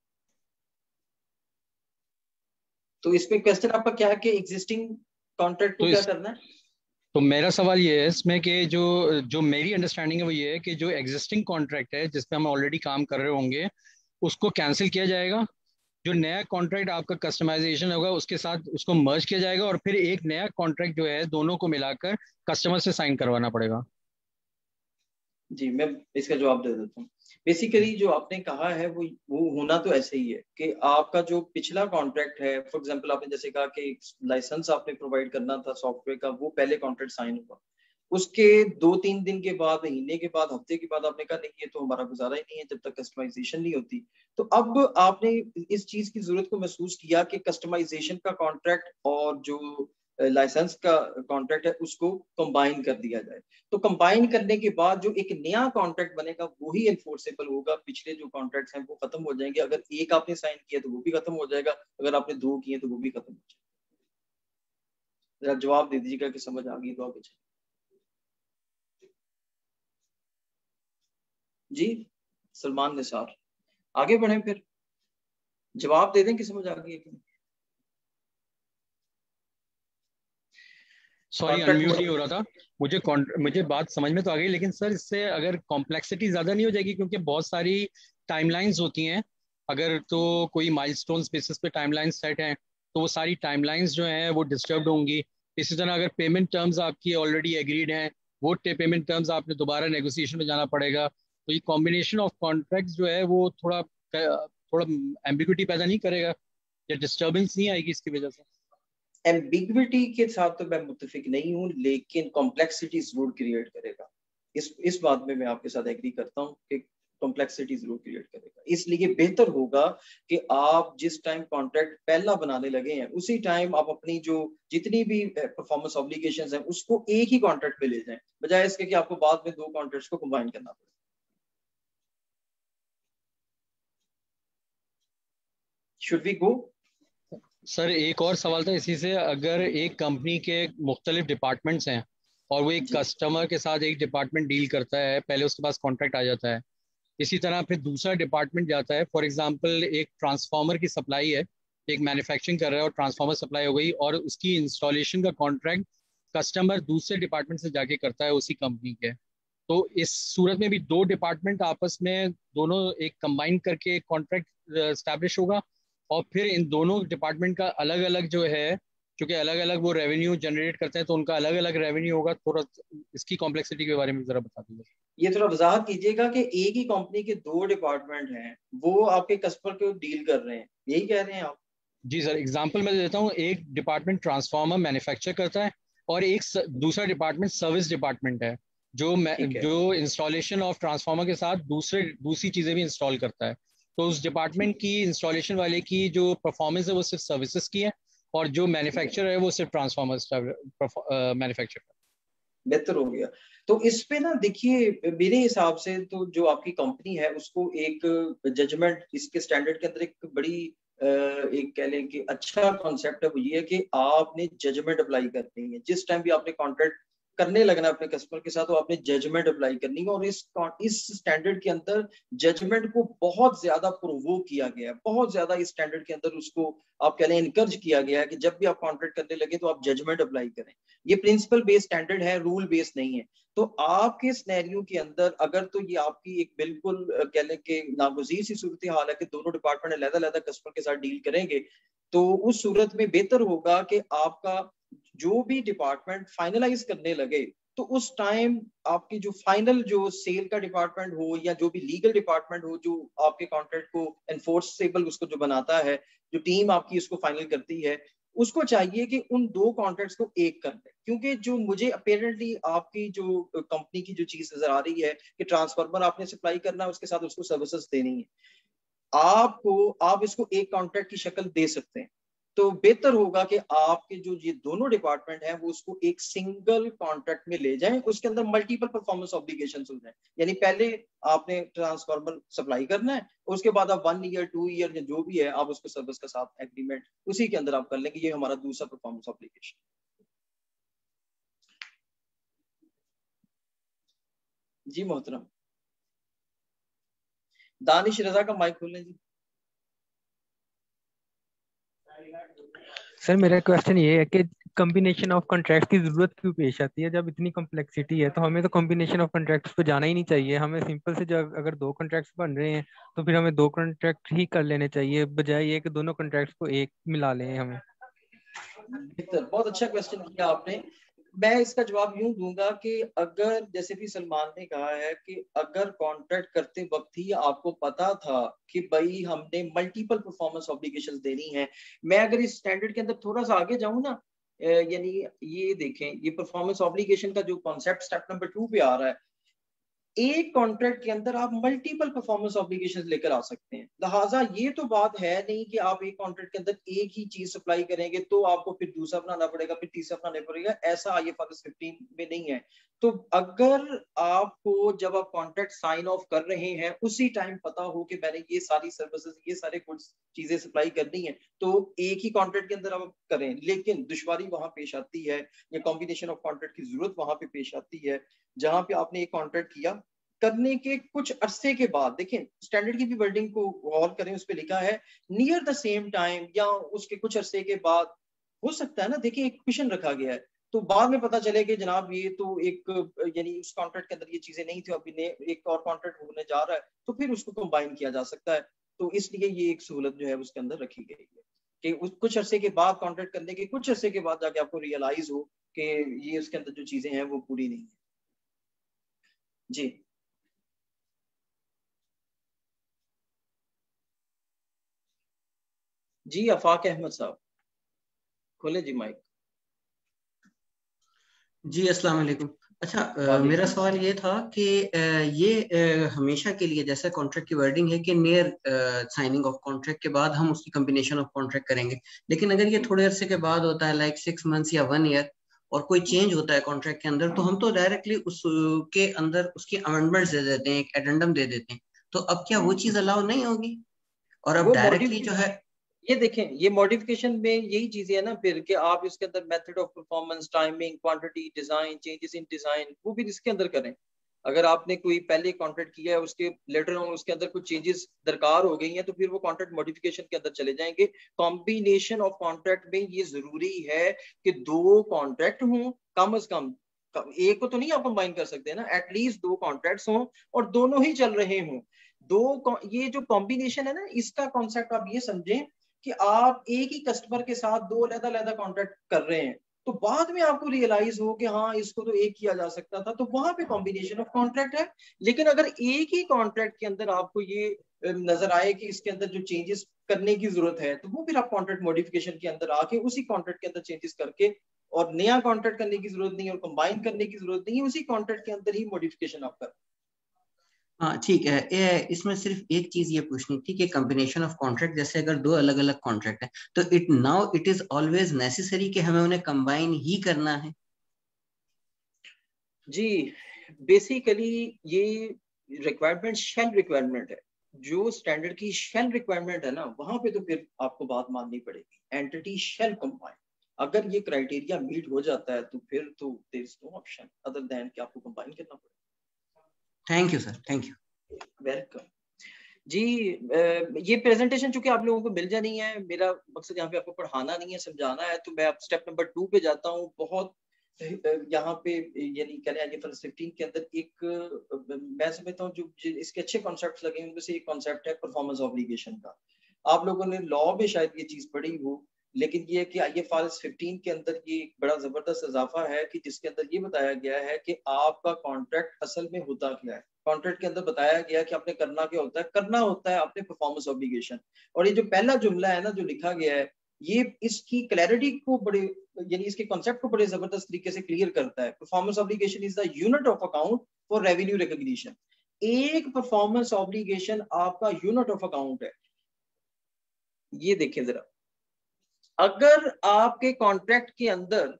तो इसमें क्वेश्चन आपका क्या है कि एग्जिस्टिंग कॉन्ट्रैक्ट को क्या करना है? तो मेरा सवाल ये है इसमें कि जो जो मेरी अंडरस्टैंडिंग है वो ये है कि जो एग्जिस्टिंग कॉन्ट्रैक्ट है जिस पे हम ऑलरेडी काम कर रहे होंगे उसको कैंसिल किया जाएगा, जो नया कॉन्ट्रैक्ट आपका कस्टमाइजेशन होगा उसके साथ उसको मर्ज किया जाएगा और फिर एक नया कॉन्ट्रैक्ट जो है दोनों को मिलाकर कस्टमर से साइन करवाना पड़ेगा। जी, मैं इसका जवाब दे देता हूँ। बेसिकली जो आपने कहा है वो होना तो ऐसे ही है कि आपका जो पिछला कॉन्ट्रैक्ट है, फॉर एग्जांपल आपने जैसे कहा कि लाइसेंस आपने प्रोवाइड करना था सॉफ्टवेयर का, वो पहले कॉन्ट्रैक्ट साइन हुआ, उसके 2-3 दिन के बाद, महीने के बाद, हफ्ते के बाद आपने कहा नहीं ये तो हमारा गुजारा ही नहीं है जब तक कस्टमाइजेशन नहीं होती। तो अब आपने इस चीज की जरूरत को महसूस किया कि कस्टमाइजेशन का कॉन्ट्रैक्ट और जो लाइसेंस का कॉन्ट्रैक्ट है उसको कंबाइन कर दिया जाए। तो कंबाइन करने के बाद जो एक नया कॉन्ट्रैक्ट बनेगा वही एनफोर्सेबल होगा, पिछले जो कॉन्ट्रैक्ट्स हैं वो खत्म हो जाएंगे। अगर एक आपने साइन किया तो वो भी खत्म हो जाएगा, अगर आपने 2 किए तो वो भी खत्म हो जाएगा। जरा जवाब दे दीजिएगा कि समझ आ गई तो आगे चलिए। जी सलमान निसार, आगे बढ़े फिर, जवाब दे दें कि समझ आ गई है कि नहीं। सॉरी अनम्यूट नहीं हो रहा था। मुझे बात समझ में तो आ गई, लेकिन सर इससे अगर कॉम्प्लेक्सिटी ज्यादा नहीं हो जाएगी, क्योंकि बहुत सारी टाइमलाइंस होती हैं, अगर तो कोई माइलस्टोन बेसिस पे टाइमलाइंस सेट हैं तो वो सारी टाइमलाइंस जो हैं वो डिस्टर्ब होंगी। इसी तरह अगर पेमेंट टर्म्स आपकी ऑलरेडी एग्रीड हैं, वो पेमेंट टर्म्स आपने दोबारा नेगोशिएशन में जाना पड़ेगा, तो ये कॉम्बिनेशन ऑफ कॉन्ट्रैक्ट्स जो है वो थोड़ा थोड़ा एम्बिग्विटी पैदा नहीं करेगा या डिस्टर्बेंस नहीं आएगी इसकी वजह से? एम्बिग्विटी के साथ तो मैं मुत्तफिक नहीं हूँ, लेकिन कॉम्प्लेक्सिटी जरूर क्रिएट करेगा। इस बात में मैं आपके साथ एग्री करता हूँ कि कॉम्प्लेक्सिटी जरूर क्रिएट करेगा। इसलिए बेहतर होगा कि आप जिस टाइम कॉन्ट्रैक्ट पहला बनाने लगे हैं उसी टाइम आप अपनी जो जितनी भी परफॉर्मेंस ऑब्लिगेशंस हैं उसको एक ही कॉन्ट्रैक्ट पे ले जाएं, बजाय इसके कि आपको बाद में 2 कॉन्ट्रैक्ट्स को कंबाइन करना पड़े। Should we go? सर एक और सवाल था इसी से, अगर एक कंपनी के मुख्तलिफ डिपार्टमेंट्स हैं और वो एक कस्टमर के साथ एक डिपार्टमेंट डील करता है, पहले उसके पास कॉन्ट्रैक्ट आ जाता है, इसी तरह फिर दूसरा डिपार्टमेंट जाता है, फॉर एग्जांपल एक ट्रांसफार्मर की सप्लाई है, एक मैन्युफैक्चरिंग कर रहा है और ट्रांसफार्मर सप्लाई हो गई और उसकी इंस्टॉलेशन का कॉन्ट्रैक्ट कस्टमर दूसरे डिपार्टमेंट से जाके करता है उसी कंपनी के, तो इस सूरत में भी दो डिपार्टमेंट आपस में दोनों एक कंबाइन करके कॉन्ट्रैक्ट स्टैब्लिश होगा और फिर इन दोनों डिपार्टमेंट का अलग अलग जो है, क्योंकि अलग अलग वो रेवेन्यू जनरेट करते हैं तो उनका अलग अलग रेवेन्यू होगा। थोड़ा इसकी कॉम्प्लेक्सिटी के बारे में जरा बता दीजिए। ये थोड़ा वजाहत कीजिएगा कि एक ही कंपनी के 2 डिपार्टमेंट हैं, वो आपके कस्टमर को डील कर रहे हैं, यही कह रहे हैं आप? जी सर, एग्जांपल मैं देता हूँ, एक डिपार्टमेंट ट्रांसफार्मर मैन्युफैक्चर करता है और एक दूसरा डिपार्टमेंट सर्विस डिपार्टमेंट है जो इंस्टॉलेशन ऑफ ट्रांसफार्मर के साथ दूसरी चीजें भी इंस्टॉल करता है। तो उस डिपार्टमेंट की इंस्टॉलेशन वाले की जो परफॉर्मेंस है वो सिर्फ सर्विसेज की है और जो मैन्युफैक्चर है वो सिर्फ ट्रांसफार्मर मैन्युफैक्चर कर। बेहतर हो गया। तो इस पे ना देखिए, मेरे हिसाब से तो जो आपकी कंपनी है उसको एक जजमेंट, इसके स्टैंडर्ड के अंदर एक बड़ी एक कह लें कि अच्छा कॉन्सेप्ट है, वो ये है कि आपने जजमेंट अप्लाई करनी है। जिस टाइम भी आपने कॉन्ट्रैक्ट करने लगना अपने कस्टमर के साथ तो आपने जजमेंट अप्लाई करनी है, और इस स्टैंडर्ड के अंदर जजमेंट को बहुत ज्यादा प्रोवोक किया गया है, बहुत ज्यादा इस स्टैंडर्ड के अंदर उसको आप कह लें इनकरेज किया गया है कि जब भी आप कॉन्ट्रैक्ट करने लगे तो आप जजमेंट अप्लाई करें। ये प्रिंसिपल बेस्ड स्टैंडर्ड है, रूल बेस्ड नहीं है। तो आपके सिनेरियो के अंदर अगर तो ये आपकी एक बिल्कुल कह लें कि नागुज़ीर सी सूरत हाल है कि दोनों डिपार्टमेंट अलग-अलग कस्टमर के साथ डील करेंगे, तो उस सूरत में बेहतर होगा कि आपका जो भी डिपार्टमेंट फाइनलाइज करने लगे तो उस टाइम आपकी जो फाइनल जो सेल का डिपार्टमेंट हो या जो भी लीगल डिपार्टमेंट हो जो आपके कॉन्ट्रैक्ट को एनफोर्सेबल उसको जो बनाता है, जो टीम आपकी उसको फाइनल करती है, उसको चाहिए कि उन 2 कॉन्ट्रैक्ट्स को एक कर ले। क्योंकि जो मुझे अपेरेंटली आपकी जो कंपनी की जो चीज नजर आ रही है कि ट्रांसफार्मर आपने सप्लाई करना है, उसके साथ उसको सर्विसेज देनी है, आप इसको एक कॉन्ट्रैक्ट की शक्ल दे सकते हैं। तो बेहतर होगा कि आपके जो ये दोनों डिपार्टमेंट हैं वो उसको एक सिंगल कॉन्ट्रैक्ट में ले जाएं, उसके अंदर मल्टीपल परफॉर्मेंस ऑब्लिगेशन हो जाए। यानी पहले आपने ट्रांसफार्मर सप्लाई करना है, उसके बाद आप 1 ईयर 2 ईयर या जो भी है आप उसको सर्विस के साथ एग्रीमेंट उसी के अंदर आप कर लेंगे। ये हमारा दूसरा परफॉर्मेंस ऑब्लिगेशन। जी मोहतरम, दानिश रजा का माइक खोलें जी। सर मेरा क्वेश्चन ये है कि कॉम्बिनेशन ऑफ कॉन्ट्रैक्ट की जरूरत क्यों पेश आती है? जब इतनी कॉम्प्लेक्सिटी है तो हमें तो कॉम्बिनेशन ऑफ कॉन्ट्रैक्ट्स पे जाना ही नहीं चाहिए। हमें सिंपल से, जब अगर 2 कॉन्ट्रैक्ट्स बन रहे हैं तो फिर हमें 2 कॉन्ट्रैक्ट ही कर लेने चाहिए, बजाय ये कि दोनों कॉन्ट्रैक्ट्स को एक मिला लें हमें। बहुत अच्छा क्वेश्चन किया आपने। मैं इसका जवाब यूं दूंगा कि अगर जैसे भी सलमान ने कहा है कि अगर कॉन्ट्रैक्ट करते वक्त ही आपको पता था कि भाई हमने मल्टीपल परफॉर्मेंस ऑब्लिगेशंस देनी है। मैं अगर इस स्टैंडर्ड के अंदर थोड़ा सा आगे जाऊं ना, यानी ये देखें, ये परफॉर्मेंस ऑब्लिगेशन का जो कॉन्सेप्ट स्टेप नंबर 2 पे आ रहा है, एक कॉन्ट्रैक्ट के अंदर आप मल्टीपल परफॉर्मेंस ऑब्लिगेशंस लेकर आ सकते हैं। लिहाजा ये तो बात है नहीं कि आप एक कॉन्ट्रैक्ट के अंदर एक ही चीज सप्लाई करेंगे तो आपको फिर दूसरा बनाना पड़ेगा, फिर तीसरा बनाना पड़ेगा। ऐसा IFRS 15 में नहीं है। तो अगर आपको जब आप कॉन्ट्रैक्ट साइन ऑफ कर रहे हैं उसी टाइम पता हो कि मैंने ये सारी सर्विसेज, ये सारे गुड्स चीजें सप्लाई करनी है, तो एक ही कॉन्ट्रैक्ट के अंदर आप करें। लेकिन दुश्वारी वहां पेश आती है या कॉम्बिनेशन ऑफ कॉन्ट्रैक्ट की जरूरत वहां पे पेश आती है जहां पे आपने एक कॉन्ट्रैक्ट किया, करने के कुछ अरसे के बाद, देखें स्टैंडर्ड की भी वर्डिंग को गौर करें, उस पर लिखा है नियर द सेम टाइम या उसके कुछ अरसे के बाद। हो सकता है ना, देखिए एक क्वेश्चन रखा गया है तो बाद में पता चले कि जनाब ये तो एक, यानी उस कॉन्ट्रैक्ट के अंदर ये चीजें नहीं थी, अभी एक और कॉन्ट्रैक्ट होने जा रहा है, तो फिर उसको कंबाइन किया जा सकता है। तो इसलिए ये एक सहूलत जो है उसके अंदर रखी गई है कि उस कुछ अरसे के बाद, कॉन्ट्रैक्ट करने के कुछ अरसे के बाद जाके आपको रियलाइज हो कि ये उसके अंदर जो चीजें हैं वो पूरी नहीं है। जी जी, आफाक अहमद साहब खोले जी माइक। जी अस्सलाम वालेकुम। अच्छा, मेरा सवाल ये था कि ये हमेशा के लिए, जैसे कॉन्ट्रैक्ट की वर्डिंग है कि नियर साइनिंग ऑफ कॉन्ट्रैक्ट के बाद हम उसकी कॉम्बिनेशन ऑफ कॉन्ट्रैक्ट करेंगे, लेकिन अगर ये थोड़े अरसे के बाद होता है, लाइक 6 मंथ्स या 1 ईयर, और कोई चेंज होता है कॉन्ट्रैक्ट के अंदर, तो हम तो डायरेक्टली उसके अंदर उसकी अमेंडमेंट्स दे देते हैं, एक एडेंडम दे देते हैं। तो अब क्या वो चीज अलाउ नहीं होगी? और अब डायरेक्टली जो है, ये देखें, ये मॉडिफिकेशन में यही चीजें है ना फिर कि आप इसके अंदर method of performance, timing, quantity, design, changes in design, वो भी इसके अंदर करें। अगर आपने कोई पहले कॉन्ट्रैक्ट किया है, उसके लेटर ऑन उसके अंदर कुछ चेंजेस दरकार हो गई हैं, तो फिर वो कॉन्ट्रैक्ट मॉडिफिकेशन के अंदर चले जाएंगे। कॉम्बिनेशन ऑफ कॉन्ट्रैक्ट में ये जरूरी है कि 2 कॉन्ट्रैक्ट हों, कम अज कम। एक को तो नहीं आप कंबाइन कर सकते ना, एटलीस्ट 2 कॉन्ट्रैक्ट्स हों और दोनों ही चल रहे हों। ये जो कॉम्बिनेशन है ना, इसका कॉन्सेप्ट आप ये समझें कि आप एक ही कस्टमर के साथ 2 अलग-अलग कॉन्ट्रैक्ट कर रहे हैं, तो बाद में आपको रियलाइज हो कि हाँ इसको तो एक किया जा सकता था, तो वहां पे कॉम्बिनेशन ऑफ कॉन्ट्रैक्ट है। लेकिन अगर एक ही कॉन्ट्रैक्ट के अंदर आपको ये नजर आए कि इसके अंदर जो चेंजेस करने की जरूरत है, तो वो फिर आप कॉन्ट्रैक्ट मॉडिफिकेशन के अंदर आके उसी कॉन्ट्रैक्ट के अंदर चेंजेस करके, और नया कॉन्ट्रैक्ट करने की जरूरत नहीं है और कंबाइन करने की जरूरत नहीं है, उसी कॉन्ट्रैक्ट के अंदर ही मॉडिफिकेशन आप कर। हाँ ठीक है। इसमें सिर्फ एक चीज ये पूछनी थी कि कॉम्बिनेशन ऑफ कॉन्ट्रैक्ट, जैसे अगर 2 अलग अलग कॉन्ट्रैक्ट है, तो इट इज ऑलवेज नेसेसरी कि हमें उन्हें कंबाइन ही करना है? जी बेसिकली ये रिक्वायरमेंट शेल रिक्वायरमेंट है। जो स्टैंडर्ड की शेल रिक्वायरमेंट है ना, वहां पे तो फिर आपको बात माननी पड़ेगी, एंटिटी शेल कंबाइन। अगर ये क्राइटेरिया मीट हो जाता है तो फिर तो there is no option other than कि आपको कंबाइन करना पड़ेगा। Thank you sir, thank you. Welcome जी। ये प्रेजेंटेशन चूंकि आप लोगों को मिल जानी है, मेरा मकसद यहाँ पे आपको पढ़ाना नहीं है, समझाना है, तो मैं अब स्टेप नंबर 2 पे जाता हूँ। बहुत यहाँ पे यानी कह रहे हैं 15 के अंदर एक मैं समझता हूँ जो इसके अच्छे कॉन्सेप्ट लगे उनमें से एक कॉन्सेप्ट है परफॉर्मेंस ऑब्लिगेशन का। आप लोगों ने लॉ में शायद ये चीज पढ़ी हो, लेकिन ये कि IFRS 15 के अंदर ये एक बड़ा जबरदस्त इजाफा है कि जिसके अंदर ये बताया गया है कि आपका कॉन्ट्रैक्ट असल में होता क्या है। कॉन्ट्रैक्ट के अंदर बताया गया कि आपने करना क्या होता है, करना होता है आपने परफॉर्मेंस ऑब्लिगेशन। और ये जो पहला जुमला है ना जो लिखा गया है, ये इसकी क्लैरिटी को बड़े, यानी इसके कॉन्सेप्ट को बड़े जबरदस्त तरीके से क्लियर करता है। Performance obligation is the unit of account for revenue recognition. एक परफॉर्मेंस ऑब्लिगेशन आपका यूनिट ऑफ अकाउंट है। ये देखें जरा, अगर आपके कॉन्ट्रैक्ट के अंदर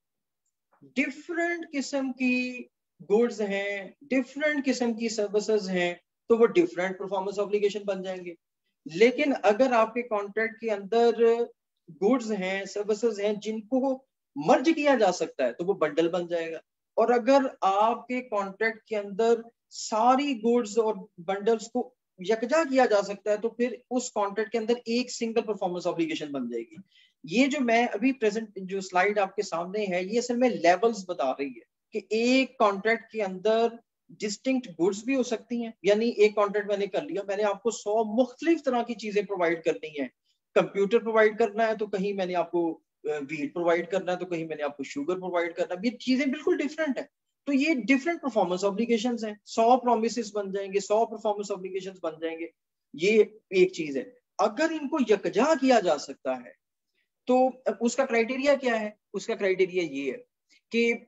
डिफरेंट किस्म की गुड्स हैं, डिफरेंट किस्म की सर्विसेज हैं, तो वो डिफरेंट परफॉर्मेंस ऑब्लिगेशन बन जाएंगे। लेकिन अगर आपके कॉन्ट्रैक्ट के अंदर गुड्स हैं, सर्विसेज हैं जिनको मर्ज किया जा सकता है, तो वो बंडल बन जाएगा। और अगर आपके कॉन्ट्रैक्ट के अंदर सारी गुड्स और बंडल्स को यकजा किया जा सकता है, तो फिर उस कॉन्ट्रैक्ट के अंदर एक सिंगल परफॉर्मेंस ऑब्लिगेशन बन जाएगी। ये जो मैं अभी प्रेजेंट जो स्लाइड आपके सामने है, ये असल में लेवल्स बता रही है कि एक कॉन्ट्रैक्ट के अंदर डिस्टिंक्ट गुड्स भी हो सकती हैं। यानी एक कॉन्ट्रैक्ट मैंने कर लिया, मैंने आपको 100 मुख्तलिफ तरह की चीजें प्रोवाइड करनी है। कंप्यूटर प्रोवाइड करना है तो कहीं मैंने आपको व्हीट प्रोवाइड करना है, तो कहीं मैंने आपको शुगर प्रोवाइड करना है। ये चीजें बिल्कुल डिफरेंट है। तो ये डिफरेंट परफॉर्मेंस ऑब्लिगेशंस हैं। 100 प्रोमिसेस बन जाएंगे, 100 परफॉर्मेंस ऑब्लिगेशंस बन जाएंगे। ये एक चीज है। अगर इनको यकजा किया जा सकता है तो उसका क्राइटेरिया क्या है? उसका क्राइटेरिया ये है कि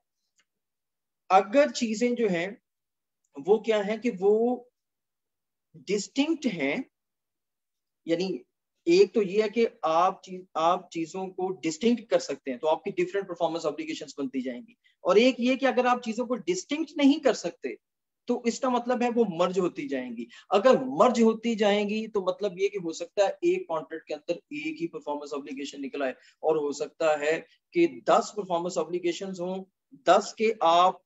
अगर चीजें जो हैं वो क्या है कि वो डिस्टिंक्ट हैं, यानी एक तो ये है कि आप चीजों को डिस्टिंक्ट कर सकते हैं, तो आपकी डिफरेंट परफॉर्मेंस ऑब्लिगेशंस बनती जाएंगी। और एक ये कि अगर आप चीजों को डिस्टिंक्ट नहीं कर सकते, तो इसका मतलब है वो मर्ज होती जाएंगी। अगर मर्ज होती जाएंगी तो मतलब ये कि हो सकता है एक कॉन्ट्रैक्ट के अंदर एक ही परफॉर्मेंस ऑब्लिगेशन निकला है, और हो सकता है कि 10 परफॉर्मेंस ऑब्लिगेशंस हों, 10 के आप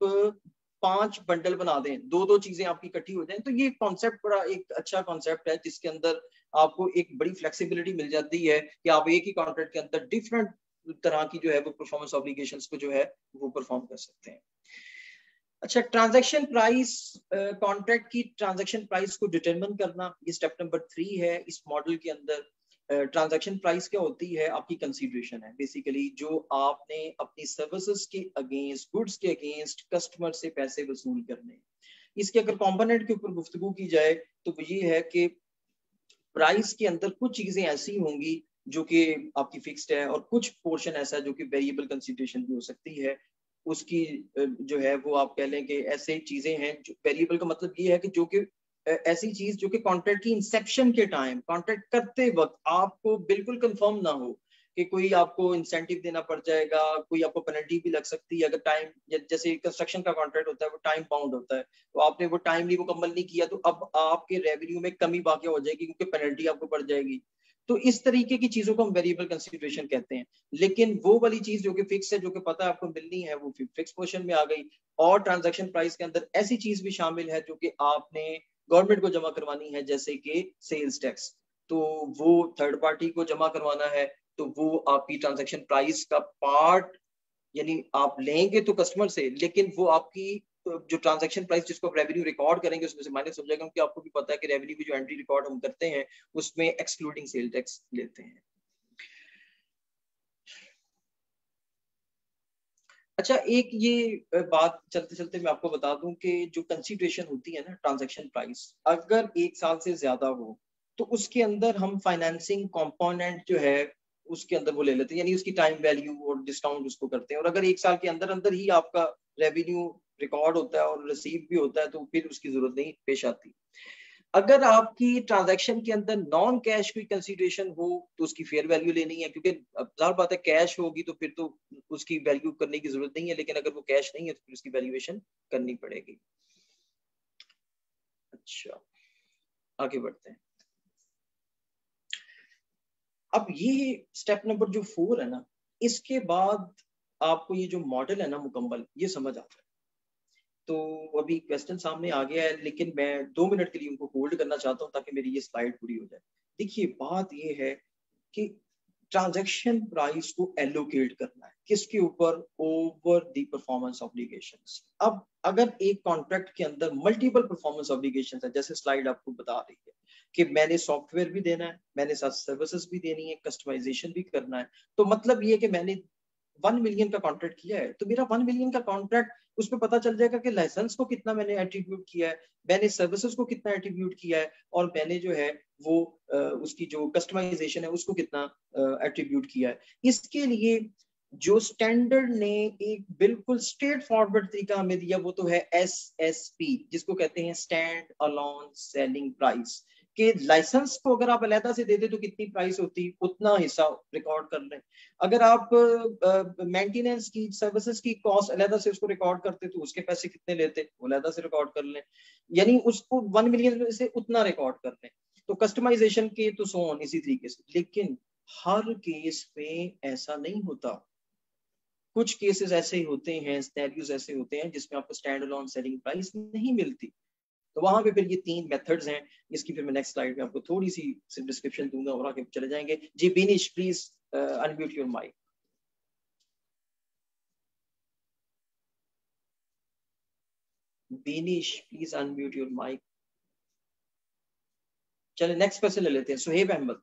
5 बंडल बना दें, दो चीजें आपकी इकट्ठी हो जाएं। तो ये कॉन्सेप्ट बड़ा एक अच्छा कॉन्सेप्ट है, जिसके अंदर आपको एक बड़ी फ्लेक्सिबिलिटी मिल जाती है कि आप एक ही कॉन्ट्रैक्ट के अंदर डिफरेंट तरह की जो है वो परफॉर्मेंस ऑब्लिगेशंस को जो है वो परफॉर्म कर सकते हैं। अच्छा, ट्रांजैक्शन प्राइस, कॉन्ट्रैक्ट की ट्रांजैक्शन प्राइस को डिटरमिन करना, ये स्टेप नंबर 3 है इस मॉडल के अंदर। ट्रांजैक्शन प्राइस क्या होती है? आपकी कंसीडरेशन है बेसिकली, जो आपने अपनी सर्विसेज के अगेंस्ट, गुड्स के अगेंस्ट कस्टमर से पैसे वसूल करने। इसके अगर कंपोनेंट के ऊपर गुफ्तगू की जाए तो वो ये है कि प्राइस के अंदर कुछ चीजें ऐसी होंगी जो कि आपकी फिक्स्ड है, और कुछ पोर्शन ऐसा है जो कि वेरिएबल कंसीडरेशन भी हो सकती है। उसकी जो है वो आप कह लें कि ऐसे चीजें हैं जो वेरिएबल का मतलब ये है कि जो कि ऐसी चीज जो कि कॉन्ट्रैक्ट की इंसेप्शन के टाइम, कॉन्ट्रैक्ट करते वक्त आपको बिल्कुल कंफर्म ना हो कि कोई आपको इंसेंटिव देना पड़ जाएगा, कोई आपको पेनल्टी भी लग सकती है अगर टाइम, जैसे कंस्ट्रक्शन का कॉन्ट्रैक्ट होता है वो टाइम बाउंड होता है, तो आपने वो टाइमली मुकम्मल नहीं किया तो अब आपके रेवेन्यू में कमी वाक़ हो जाएगी क्योंकि पेनल्टी आपको पड़ जाएगी। तो इस तरीके की चीजों को हम वेरिएबल कंसीडरेशन कहते हैं। लेकिन वो वाली चीज जो कि फिक्स है, जो कि पता है आपको मिलनी है, वो फिक्स पोर्शन में आ गई। और ट्रांजैक्शन प्राइस के अंदर ऐसी चीज भी शामिल है जो कि आपने गवर्नमेंट को जमा करवानी है, जैसे कि सेल्स टैक्स, तो वो थर्ड पार्टी को जमा करवाना है, तो वो आपकी ट्रांजैक्शन प्राइस का पार्ट, यानी आप लेंगे तो कस्टमर से, लेकिन वो आपकी जो ट्रांजैक्शन प्राइस जिसको आप रेवेन्यू रिकॉर्ड करेंगे उसमें से माइनस हो जाएगा, क्योंकि आपको भी पता है कि रेवेन्यू की जो एंट्री रिकॉर्ड हम करते हैं उसमें एक्सक्लूडिंग सेल टैक्स लेते हैं। अच्छा, एक ये बात चलते चलते मैं आपको बता दूं कि जो कंसीडरेशन होती है ना ट्रांजैक्शन प्राइस, अगर 1 साल से ज्यादा हो तो उसके अंदर हम फाइनेंसिंग कंपोनेंट जो है उसके अंदर वो ले लेते हैं, यानी उसकी टाइम वैल्यू और डिस्काउंट उसको करते हैं। और अगर 1 साल के अंदर अंदर ही आपका रेवेन्यू रिकॉर्ड होता है और रिसीव भी होता है तो फिर उसकी जरूरत नहीं पेश आती। अगर आपकी ट्रांजैक्शन के अंदर नॉन कैश कोई कंसीडरेशन हो तो उसकी फेयर वैल्यू लेनी है, क्योंकि जाहिर बात है कैश होगी तो फिर तो उसकी वैल्यू करने की जरूरत नहीं है, लेकिन अगर वो कैश नहीं है तो फिर उसकी वैल्यूएशन करनी पड़ेगी। अच्छा, आगे बढ़ते हैं। अब ये स्टेप नंबर जो 4 है ना, इसके बाद आपको ये जो मॉडल है ना मुकम्मल, ये समझ आता है। तो अभी क्वेश्चन सामने आ गया है, लेकिन मैं 2 मिनट के लिए उनको होल्ड करना चाहता हूँ ताकि मेरी ये स्लाइड पूरी हो जाए। देखिए, बात ये है कि ट्रांजैक्शन प्राइस को एलोकेट करना है किसके ऊपर? Over the performance obligations. अब अगर एक कॉन्ट्रैक्ट के अंदर मल्टीपल परफॉर्मेंस ऑब्लिगेशंस है, जैसे स्लाइड आपको बता रही है कि मैंने सॉफ्टवेयर भी देना है, मैंने साथ सर्विसेज भी देनी है, कस्टमाइजेशन भी करना है, तो मतलब ये कि मैंने 1 मिलियन का कॉन्ट्रैक्ट किया है, तो मेरा 1 मिलियन का कॉन्ट्रैक्ट, उसमें पता चल जाएगा कि लाइसेंस को कितना मैंने एट्रीब्यूट किया है, मैंने सर्विसेज को कितना एट्रीब्यूट किया है, और मैंने जो है वो उसकी जो कस्टमाइजेशन है उसको कितना एट्रीब्यूट किया है। इसके लिए जो स्टैंडर्ड ने एक बिल्कुल स्ट्रेट फॉरवर्ड तरीका हमें दिया वो तो है SSP, जिसको कहते हैं स्टैंड अलोन सेलिंग प्राइस। कि लाइसेंस को अगर आप अलहदा से देते तो कितनी प्राइस होती, उतना हिस्सा रिकॉर्ड कर लें। अगर आप मेंटेनेंस की सर्विसेज की कॉस्ट अलहदा से उसको रिकॉर्ड करते तो उसके पैसे कितने लेते, वो अलहदा से रिकॉर्ड कर लें, यानी उसको 1 मिलियन में से उतना रिकॉर्ड कर लें। तो कस्टमाइजेशन के तो सो ऑन इसी तरीके से। लेकिन हर केस में ऐसा नहीं होता, कुछ केसेस ऐसे ही होते हैं, सिनेरियोज ऐसे होते हैं जिसमें आपको स्टैंड अलोन सेलिंग प्राइस नहीं मिलती। तो वहां पे फिर ये 3 मेथड्स हैं, इसकी फिर मैं नेक्स्ट स्लाइड में आपको थोड़ी सी डिस्क्रिप्शन दूंगा और आगे चले जाएंगे। जी Binish please unmute your mic. Binish please unmute your mic. चले नेक्स्ट क्वेश्चन ले लेते हैं, Suhaib Ahmed.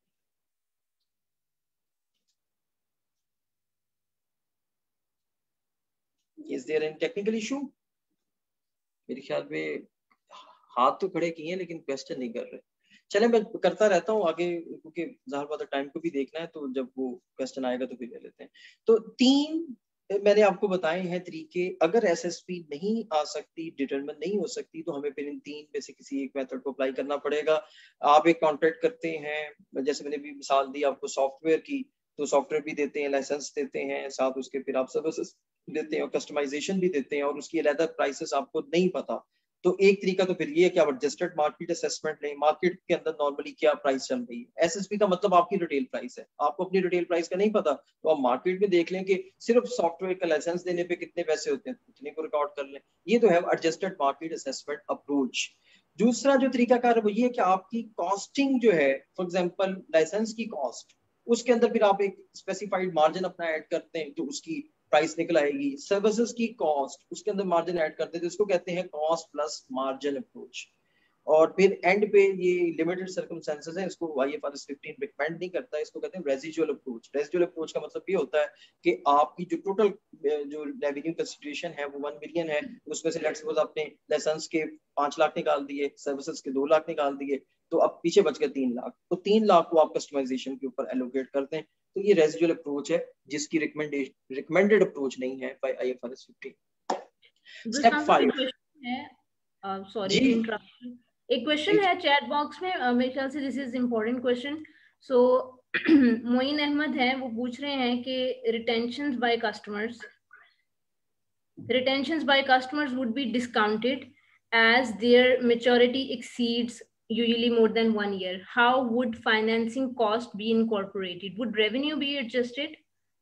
Is there any technical issue? मेरे ख्याल में हाथ तो खड़े किए हैं लेकिन क्वेश्चन नहीं कर रहे। चले मैं करता रहता हूँ आगे, क्योंकि ज़ाहिर बात है टाइम को भी देखना है, तो जब वो क्वेश्चन आएगा तो फिर ले लेते हैं। तो 3 मैंने आपको बताए हैं तरीके। अगर एसएसपी नहीं आ सकती, डिटरमिन नहीं हो सकती, तो हमें फिर इन 3 में से किसी एक मेथड को अप्लाई करना पड़ेगा। आप एक कॉन्ट्रैक्ट करते हैं, जैसे मैंने भी मिसाल दी आपको सॉफ्टवेयर की, तो सॉफ्टवेयर भी देते हैं, लाइसेंस देते हैं, साथ उसके फिर आप सर्विसेज देते हैं और कस्टमाइजेशन भी देते हैं, और उसकी अलग प्राइसेस आपको नहीं पता। तो एक तरीका तो फिर ये है कि आप एडजस्टेड मार्केट असेसमेंट लें, मार्केट के अंदर नॉर्मली क्या प्राइस चल रही है। एसएसपी का मतलब आपकी रिटेल प्राइस है, आपको अपनी रिटेल प्राइस का नहीं पता, तो आप मार्केट में देख लें कि सिर्फ सॉफ्टवेयर का लाइसेंस देने पे कितने पैसे होते हैं, उतने को रिकॉर्ड कर लें। ये तो है एडजस्टेड मार्केट असेसमेंट अप्रोच। दूसरा जो तरीकाकार है वो ये है कि आपकी कॉस्टिंग जो है, फॉर एग्जाम्पल लाइसेंस की कॉस्ट, उसके अंदर फिर आप एक स्पेसिफाइड मार्जिन अपना ऐड करते हैं, तो उसकी प्राइस निकल आएगी। सर्विसेज की कॉस्ट, उसके अंदर मार्जिन ऐड करते थे, इसको कहते हैं कॉस्ट प्लस मार्जिन अप्रोच। और फिर एंड पे ये लिमिटेड सर्कमस्टेंसेस है, इसको IFRS 15 रिकमेंड नहीं करता है, इसको कहते हैं रेजिजुअल अप्रोच। रेजिजुअल अप्रोच का मतलब ये होता है कि आपकी जो टोटल जो रेवेन्यू कंसिडरेशन है वो 1 मिलियन है, उसमें से लेट्स सपोज आपने लाइसेंस के 5 लाख निकाल दिए, सर्विसेज के 2 लाख निकाल दिए, तो अब पीछे बच गए 3 लाख। तो 3 लाख को आप कस्टमाइजेशन के ऊपर एलोकेट करते हैं। तो ये रेजिजुअल अप्रोच है, जिसकी रिकमेंडेड अप्रोच नहीं है बाय IFRS 15। स्टेप 5 है, सॉरी टू इंटरप्ट, एक क्वेश्चन है चैट बॉक्स में, मेरे ख्याल से this is important question. So Moin Ahmed है, वो पूछ रहे हैं कि retentions by customers would be discounted as their maturity exceeds usually more than 1 year. How would financing cost be incorporated? Would revenue be adjusted?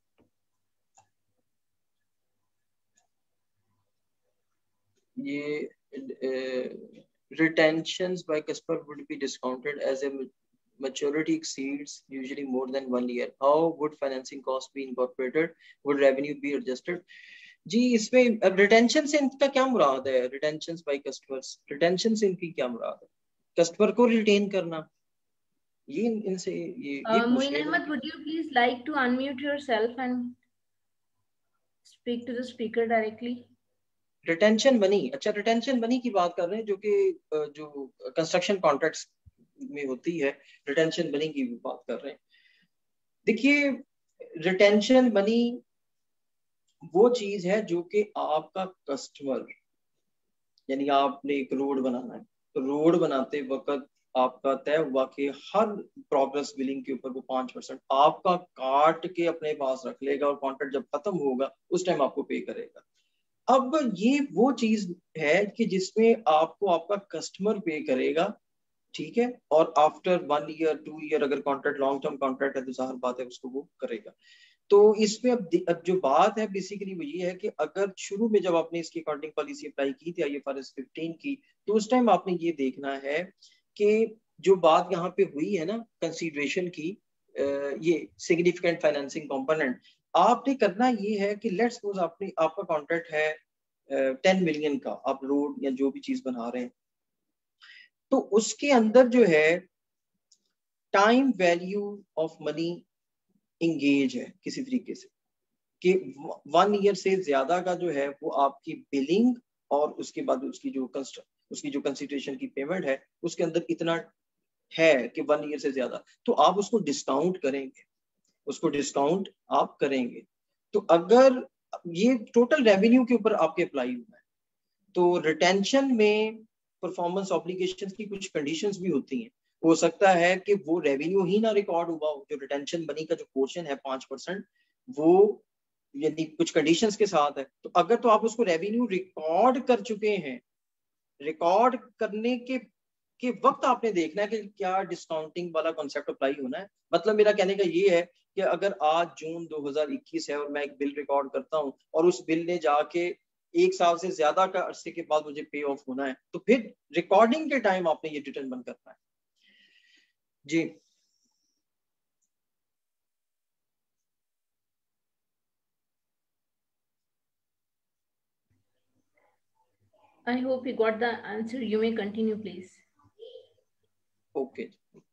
ये retentions by customer would be discounted as a maturity exceeds usually more than 1 year. How would financing cost be incorporated? Would revenue be adjusted? जी इसमें रिटेंशन से इनका क्या मुराद है? रिटेंशन बाय कस्टमर्स, रिटेंशन से इनकी क्या मुराद है? कस्टमर को रिटेन करना, ये इनसे ये Moin Ahmed, would you please like to unmute yourself and speak to the speaker directly? Retention money, अच्छा रिटेंशन मनी की बात कर रहे हैं, जो कि जो कंस्ट्रक्शन कॉन्ट्रैक्ट्स में होती है, रिटेंशन मनी की बात कर रहे हैं। देखिए रिटेंशन मनी वो चीज है जो कि आपका कस्टमर, यानी आपने एक रोड बनाना है, तो रोड बनाते वक्त आपका तय हुआ कि हर प्रोग्रेस बिलिंग के ऊपर वो 5% आपका काट के अपने पास रख लेगा, और कॉन्ट्रैक्ट जब खत्म होगा उस टाइम आपको पे करेगा। अब ये वो चीज है कि जिसमें आपको आपका कस्टमर पे करेगा, ठीक है, और आफ्टर 1 ईयर 2 ईयर अगर कॉन्ट्रैक्ट लॉन्ग टर्म कॉन्ट्रैक्ट है तो जाहिर बात है उसको वो करेगा। तो इसमें अब जो बात है बेसिकली वो ये है कि अगर शुरू में जब आपने इसकी अकाउंटिंग पॉलिसी अप्लाई की थी IFRS 15 की, तो उस टाइम आपने ये देखना है कि जो बात यहाँ पे हुई है ना कंसीडरेशन की, ये सिग्निफिकेंट फाइनेंसिंग कंपोनेंट, आपने करना ये है कि लेट्स सपोज आपका कॉन्ट्रैक्ट है 10 मिलियन का, आप रोड या जो भी चीज बना रहे हैं, तो उसके अंदर जो है time value of money engage है किसी तरीके से, कि 1 ईयर से ज्यादा का जो है वो आपकी बिलिंग और उसके बाद उसकी जो कंसिडरेशन की पेमेंट है उसके अंदर इतना है कि 1 ईयर से ज्यादा, तो आप उसको डिस्काउंट करेंगे, तो अगर ये टोटल रेवेन्यू के ऊपर आपके अप्लाई हुआ है, तो रिटेंशन में परफॉर्मेंस ऑब्लिगेशंस की कुछ कंडीशंस भी होती हैं। हो सकता है कि वो रेवेन्यू ही ना रिकॉर्ड हुआ हो, जो रिटेंशन मनी का जो पोर्शन है 5% वो यदि कुछ कंडीशंस के साथ है, तो अगर तो आप उसको रेवेन्यू रिकॉर्ड कर चुके हैं, रिकॉर्ड करने के वक्त आपने देखना है कि क्या डिस्काउंटिंग वाला कॉन्सेप्ट अप्लाई होना है। मतलब मेरा कहने का ये है कि अगर आज जून 2021 है और मैं एक बिल रिकॉर्ड करता हूं और उस बिल ने जाके 1 साल से ज्यादा का अरसे के बाद मुझे पे ऑफ होना है, तो फिर रिकॉर्डिंग के टाइम आपने ये रिटर्न बंद करना है। जी I hope you got the answer. You may continue, please. Okay.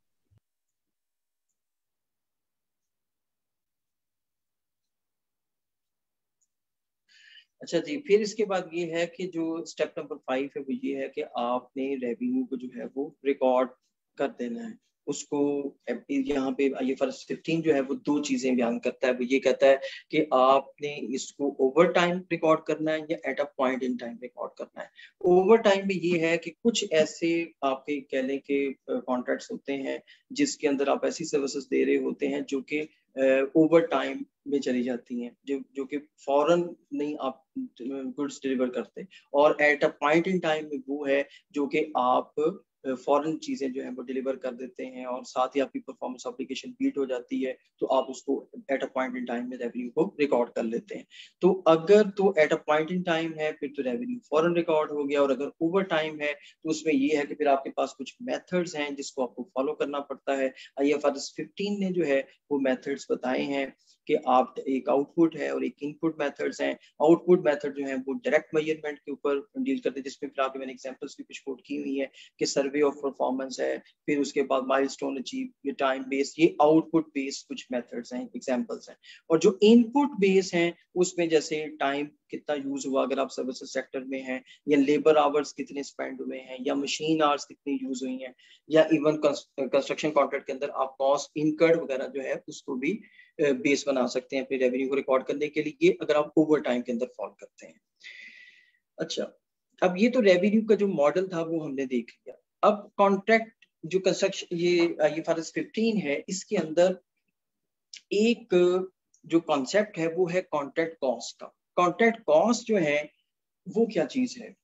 अच्छा जी, फिर इसके बाद ये है कि जो स्टेप नंबर 5 है वो ये है कि आपने रेवेन्यू को जो है वो रिकॉर्ड कर देना है। उसको यहाँ पे IFRS 15 जो है वो 2 चीजें बयान करता है। वो ये कहता है कि आपने इसको ओवर टाइम रिकॉर्ड करना है या at a point in time record करना है। ओवर टाइम में ये है कि कुछ ऐसे आपके कह लें कि कॉन्ट्रैक्ट्स होते हैं जिसके अंदर आप ऐसी सर्विसेज दे रहे होते हैं जो कि ओवर टाइम में चली जाती हैं, जो कि फौरन नहीं आप गुड्स डिलीवर करते, और at a point in time में वो है जो कि आप फॉरेन चीजें जो है वो डिलीवर कर देते हैं और साथ ही आपकी परफॉर्मेंस एप्लीकेशन बीट हो जाती है, तो आप उसको at a point in time में रेवेन्यू को रिकॉर्ड कर लेते हैं। तो अगर तो at a point in time है फिर तो रेवेन्यू फॉरन रिकॉर्ड हो गया, और अगर ओवर टाइम है तो उसमें ये है कि फिर आपके पास कुछ मेथड्स हैं जिसको आपको फॉलो करना पड़ता है। IFRS 15 ने जो है वो मेथड्स बताए हैं कि आप एक आउटपुट है और एक इनपुट मेथड्स हैं। आउटपुट मेथड जो है वो डायरेक्ट मेजरमेंट के ऊपर डील करते हैं, जिसमें फिर आपके मैंने एग्जांपल्स भी कुछ कोट की हुई है कि सर्वे ऑफ परफॉर्मेंस है, फिर उसके बाद माइलस्टोन अचीव, ये टाइम बेस्ड, ये आउटपुट बेस्ड कुछ मेथड्स हैं, एग्जांपल्स हैं। और जो इनपुट बेस हैं उसमें जैसे टाइम कितना यूज हुआ अगर आप सर्विसेज सेक्टर में हैं, या लेबर आवर्स कितने स्पेंड हुए हैं, या मशीन आवर्स कितनी यूज हुई हैं, या इवन कंस्ट्रक्शन कॉन्ट्रैक्ट के अंदर आप कॉस्ट इनकर्ड वगैरह जो है उसको भी बेस बना सकते हैं अपने रेवेन्यू को रिकॉर्ड करने के लिए, अगर आप ओवर टाइम के अंदर फॉल करते हैं। अच्छा, अब ये तो रेवेन्यू का जो मॉडल था वो हमने देख लिया। अब कॉन्ट्रैक्ट जो कंस्ट्रक्शन ये IFRS 15 है, इसके अंदर एक जो कॉन्सेप्ट है वो है कॉन्ट्रैक्ट कॉस्ट का। कॉन्ट्रैक्ट कॉस्ट जो है वो क्या चीज है?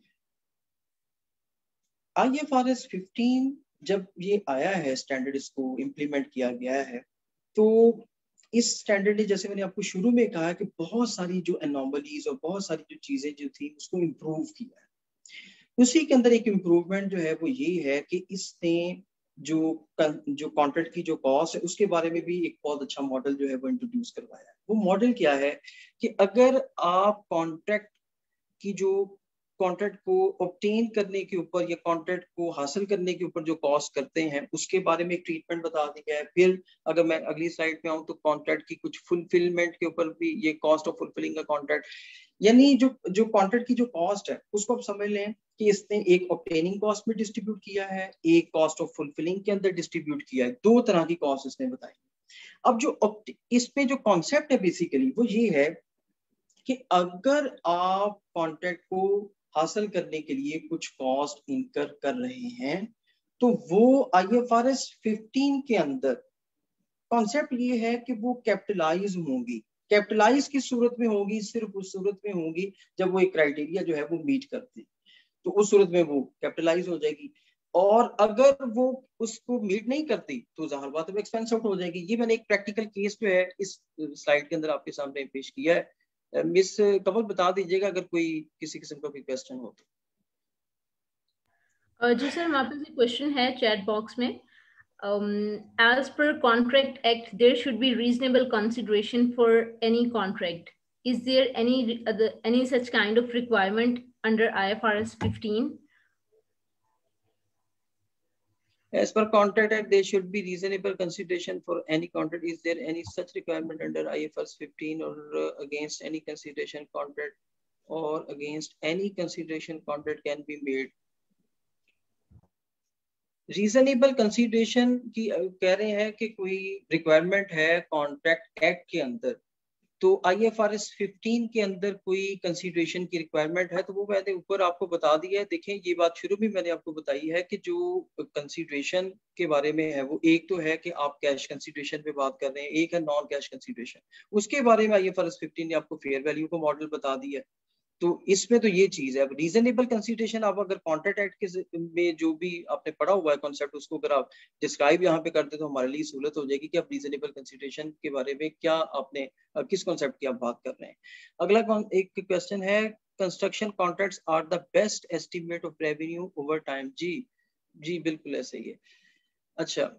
IFRS 15 जब ये आया है स्टैंडर्ड, इसको इम्प्लीमेंट किया गया है, तो इस स्टैंडर्ड ने, जैसे मैंने आपको शुरू में कहा, कि बहुत सारी जो एनोमलीज और बहुत सारी जो चीजें जो थी उसको इम्प्रूव किया है। उसी के अंदर एक इम्प्रूवमेंट जो है वो ये है कि इसने जो कॉन्ट्रैक्ट की जो कॉस्ट है उसके बारे में भी एक बहुत अच्छा मॉडल जो है वो इंट्रोड्यूस करवाया है। वो मॉडल क्या है कि अगर आप कॉन्ट्रैक्ट को ऑब्टेन करने के ऊपर या कॉन्ट्रैक्ट को हासिल करने के ऊपर जो कॉस्ट करते हैं उसके बारे में एक ट्रीटमेंट बता दिया है। फिर अगर मैं अगली स्लाइड पे आऊँ तो कॉन्ट्रैक्ट की कुछ फुलफिलमेंट के ऊपर भी, ये कॉस्ट ऑफ फुलफिलिंग का कॉन्ट्रैक्ट, यानी जो कॉन्ट्रैक्ट की जो कॉस्ट है उसको आप समझ लें कि इसने एक ऑब्टेनिंग कॉस्ट में डिस्ट्रीब्यूट किया है, एक कॉस्ट ऑफ फुलफिलिंग के अंदर डिस्ट्रीब्यूट किया है। 2 तरह की कॉस्ट इसने बताई। अब जो इसमें जो कॉन्सेप्ट है बेसिकली वो ये है कि अगर आप कॉन्ट्रैक्ट को हासिल करने के लिए कुछ कॉस्ट इनकर कर रहे हैं तो वो IFRS 15 के अंदर कॉन्सेप्ट ये है कि वो कैपिटलाइज होंगी। कैपिटलाइज किस सूरत में होगी? सिर्फ उस सूरत में होगी जब वो एक क्राइटेरिया जो है वो मीट करती, तो उस सूरत में वो कैपिटलाइज हो जाएगी। और अगर वो उसको मीट नहीं करती तो जाहिर बात है वो एक्सपेंस आउट हो जाएगी। ये मैंने एक प्रैक्टिकल केस जो है इस स्लाइड के अंदर आपके सामने पेश किया है। मिस कमल बता दीजिएगा अगर कोई किसी किस्म का कोई क्वेश्चन हो तो। जी सर, वहाँ पे क्वेश्चन है चैट बॉक्स में। As per Contract Act, there should be reasonable consideration for any contract. Is there any such kind of requirement under IFRS 15? As per Contract Act, there should be reasonable consideration for any contract. Is there any such requirement under IFRS 15 or against any consideration contract or against any consideration contract can be made? Reasonable consideration की कह रहे हैं कि कोई रिक्वायरमेंट है कॉन्ट्रैक्ट एक्ट के अंदर तो IFRS 15 के अंदर कोई कंसीडरेशन की रिक्वायरमेंट है तो वो मैंने ऊपर आपको बता दिया है। देखें ये बात शुरू में मैंने आपको बताई है कि जो कंसीडरेशन के बारे में है वो एक तो है कि आप कैश कंसीडरेशन पे बात कर रहे हैं, एक है नॉन कैश कंसीडरेशन। उसके बारे में IFRS 15 ने आपको फेयर वैल्यू का मॉडल बता दिया है। तो इसमें तो ये चीज है। अब रीजनेबल कंसीडरेशन आप अगर कॉन्ट्रैक्ट एक्ट के में जो भी आपने पढ़ा हुआ है कॉन्सेप्ट, उसको अगर आप डिस्क्राइब यहाँ पे करते तो हमारे लिए सहूलत हो जाएगी कि आप रीजनेबल कंसीडरेशन के बारे में क्या आपने किस कॉन्सेप्ट की आप बात कर रहे हैं। अगला एक क्वेश्चन है, construction contracts are the best estimate of revenue over time. जी बिल्कुल ऐसे ही है। अच्छा,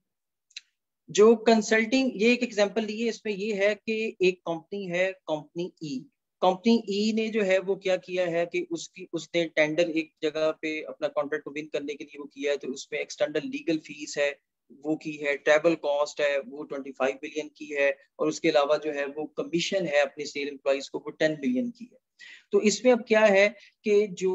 जो कंसल्टिंग, ये एक एग्जांपल लिए, इसमें ये है कि एक कंपनी है, कंपनी ई ने जो है वो क्या किया है कि उसने टेंडर एक जगह पे अपना कॉन्ट्रैक्ट को विन करने के लिए वो किया है, तो उसमें एक्सटर्नल लीगल फीस है वो की है, ट्रैवल कॉस्ट है वो 25 बिलियन की है, और उसके अलावा जो है वो कमीशन है अपने सेल एम्प्लॉइज को वो 10 बिलियन की है। तो इसमें अब क्या है कि जो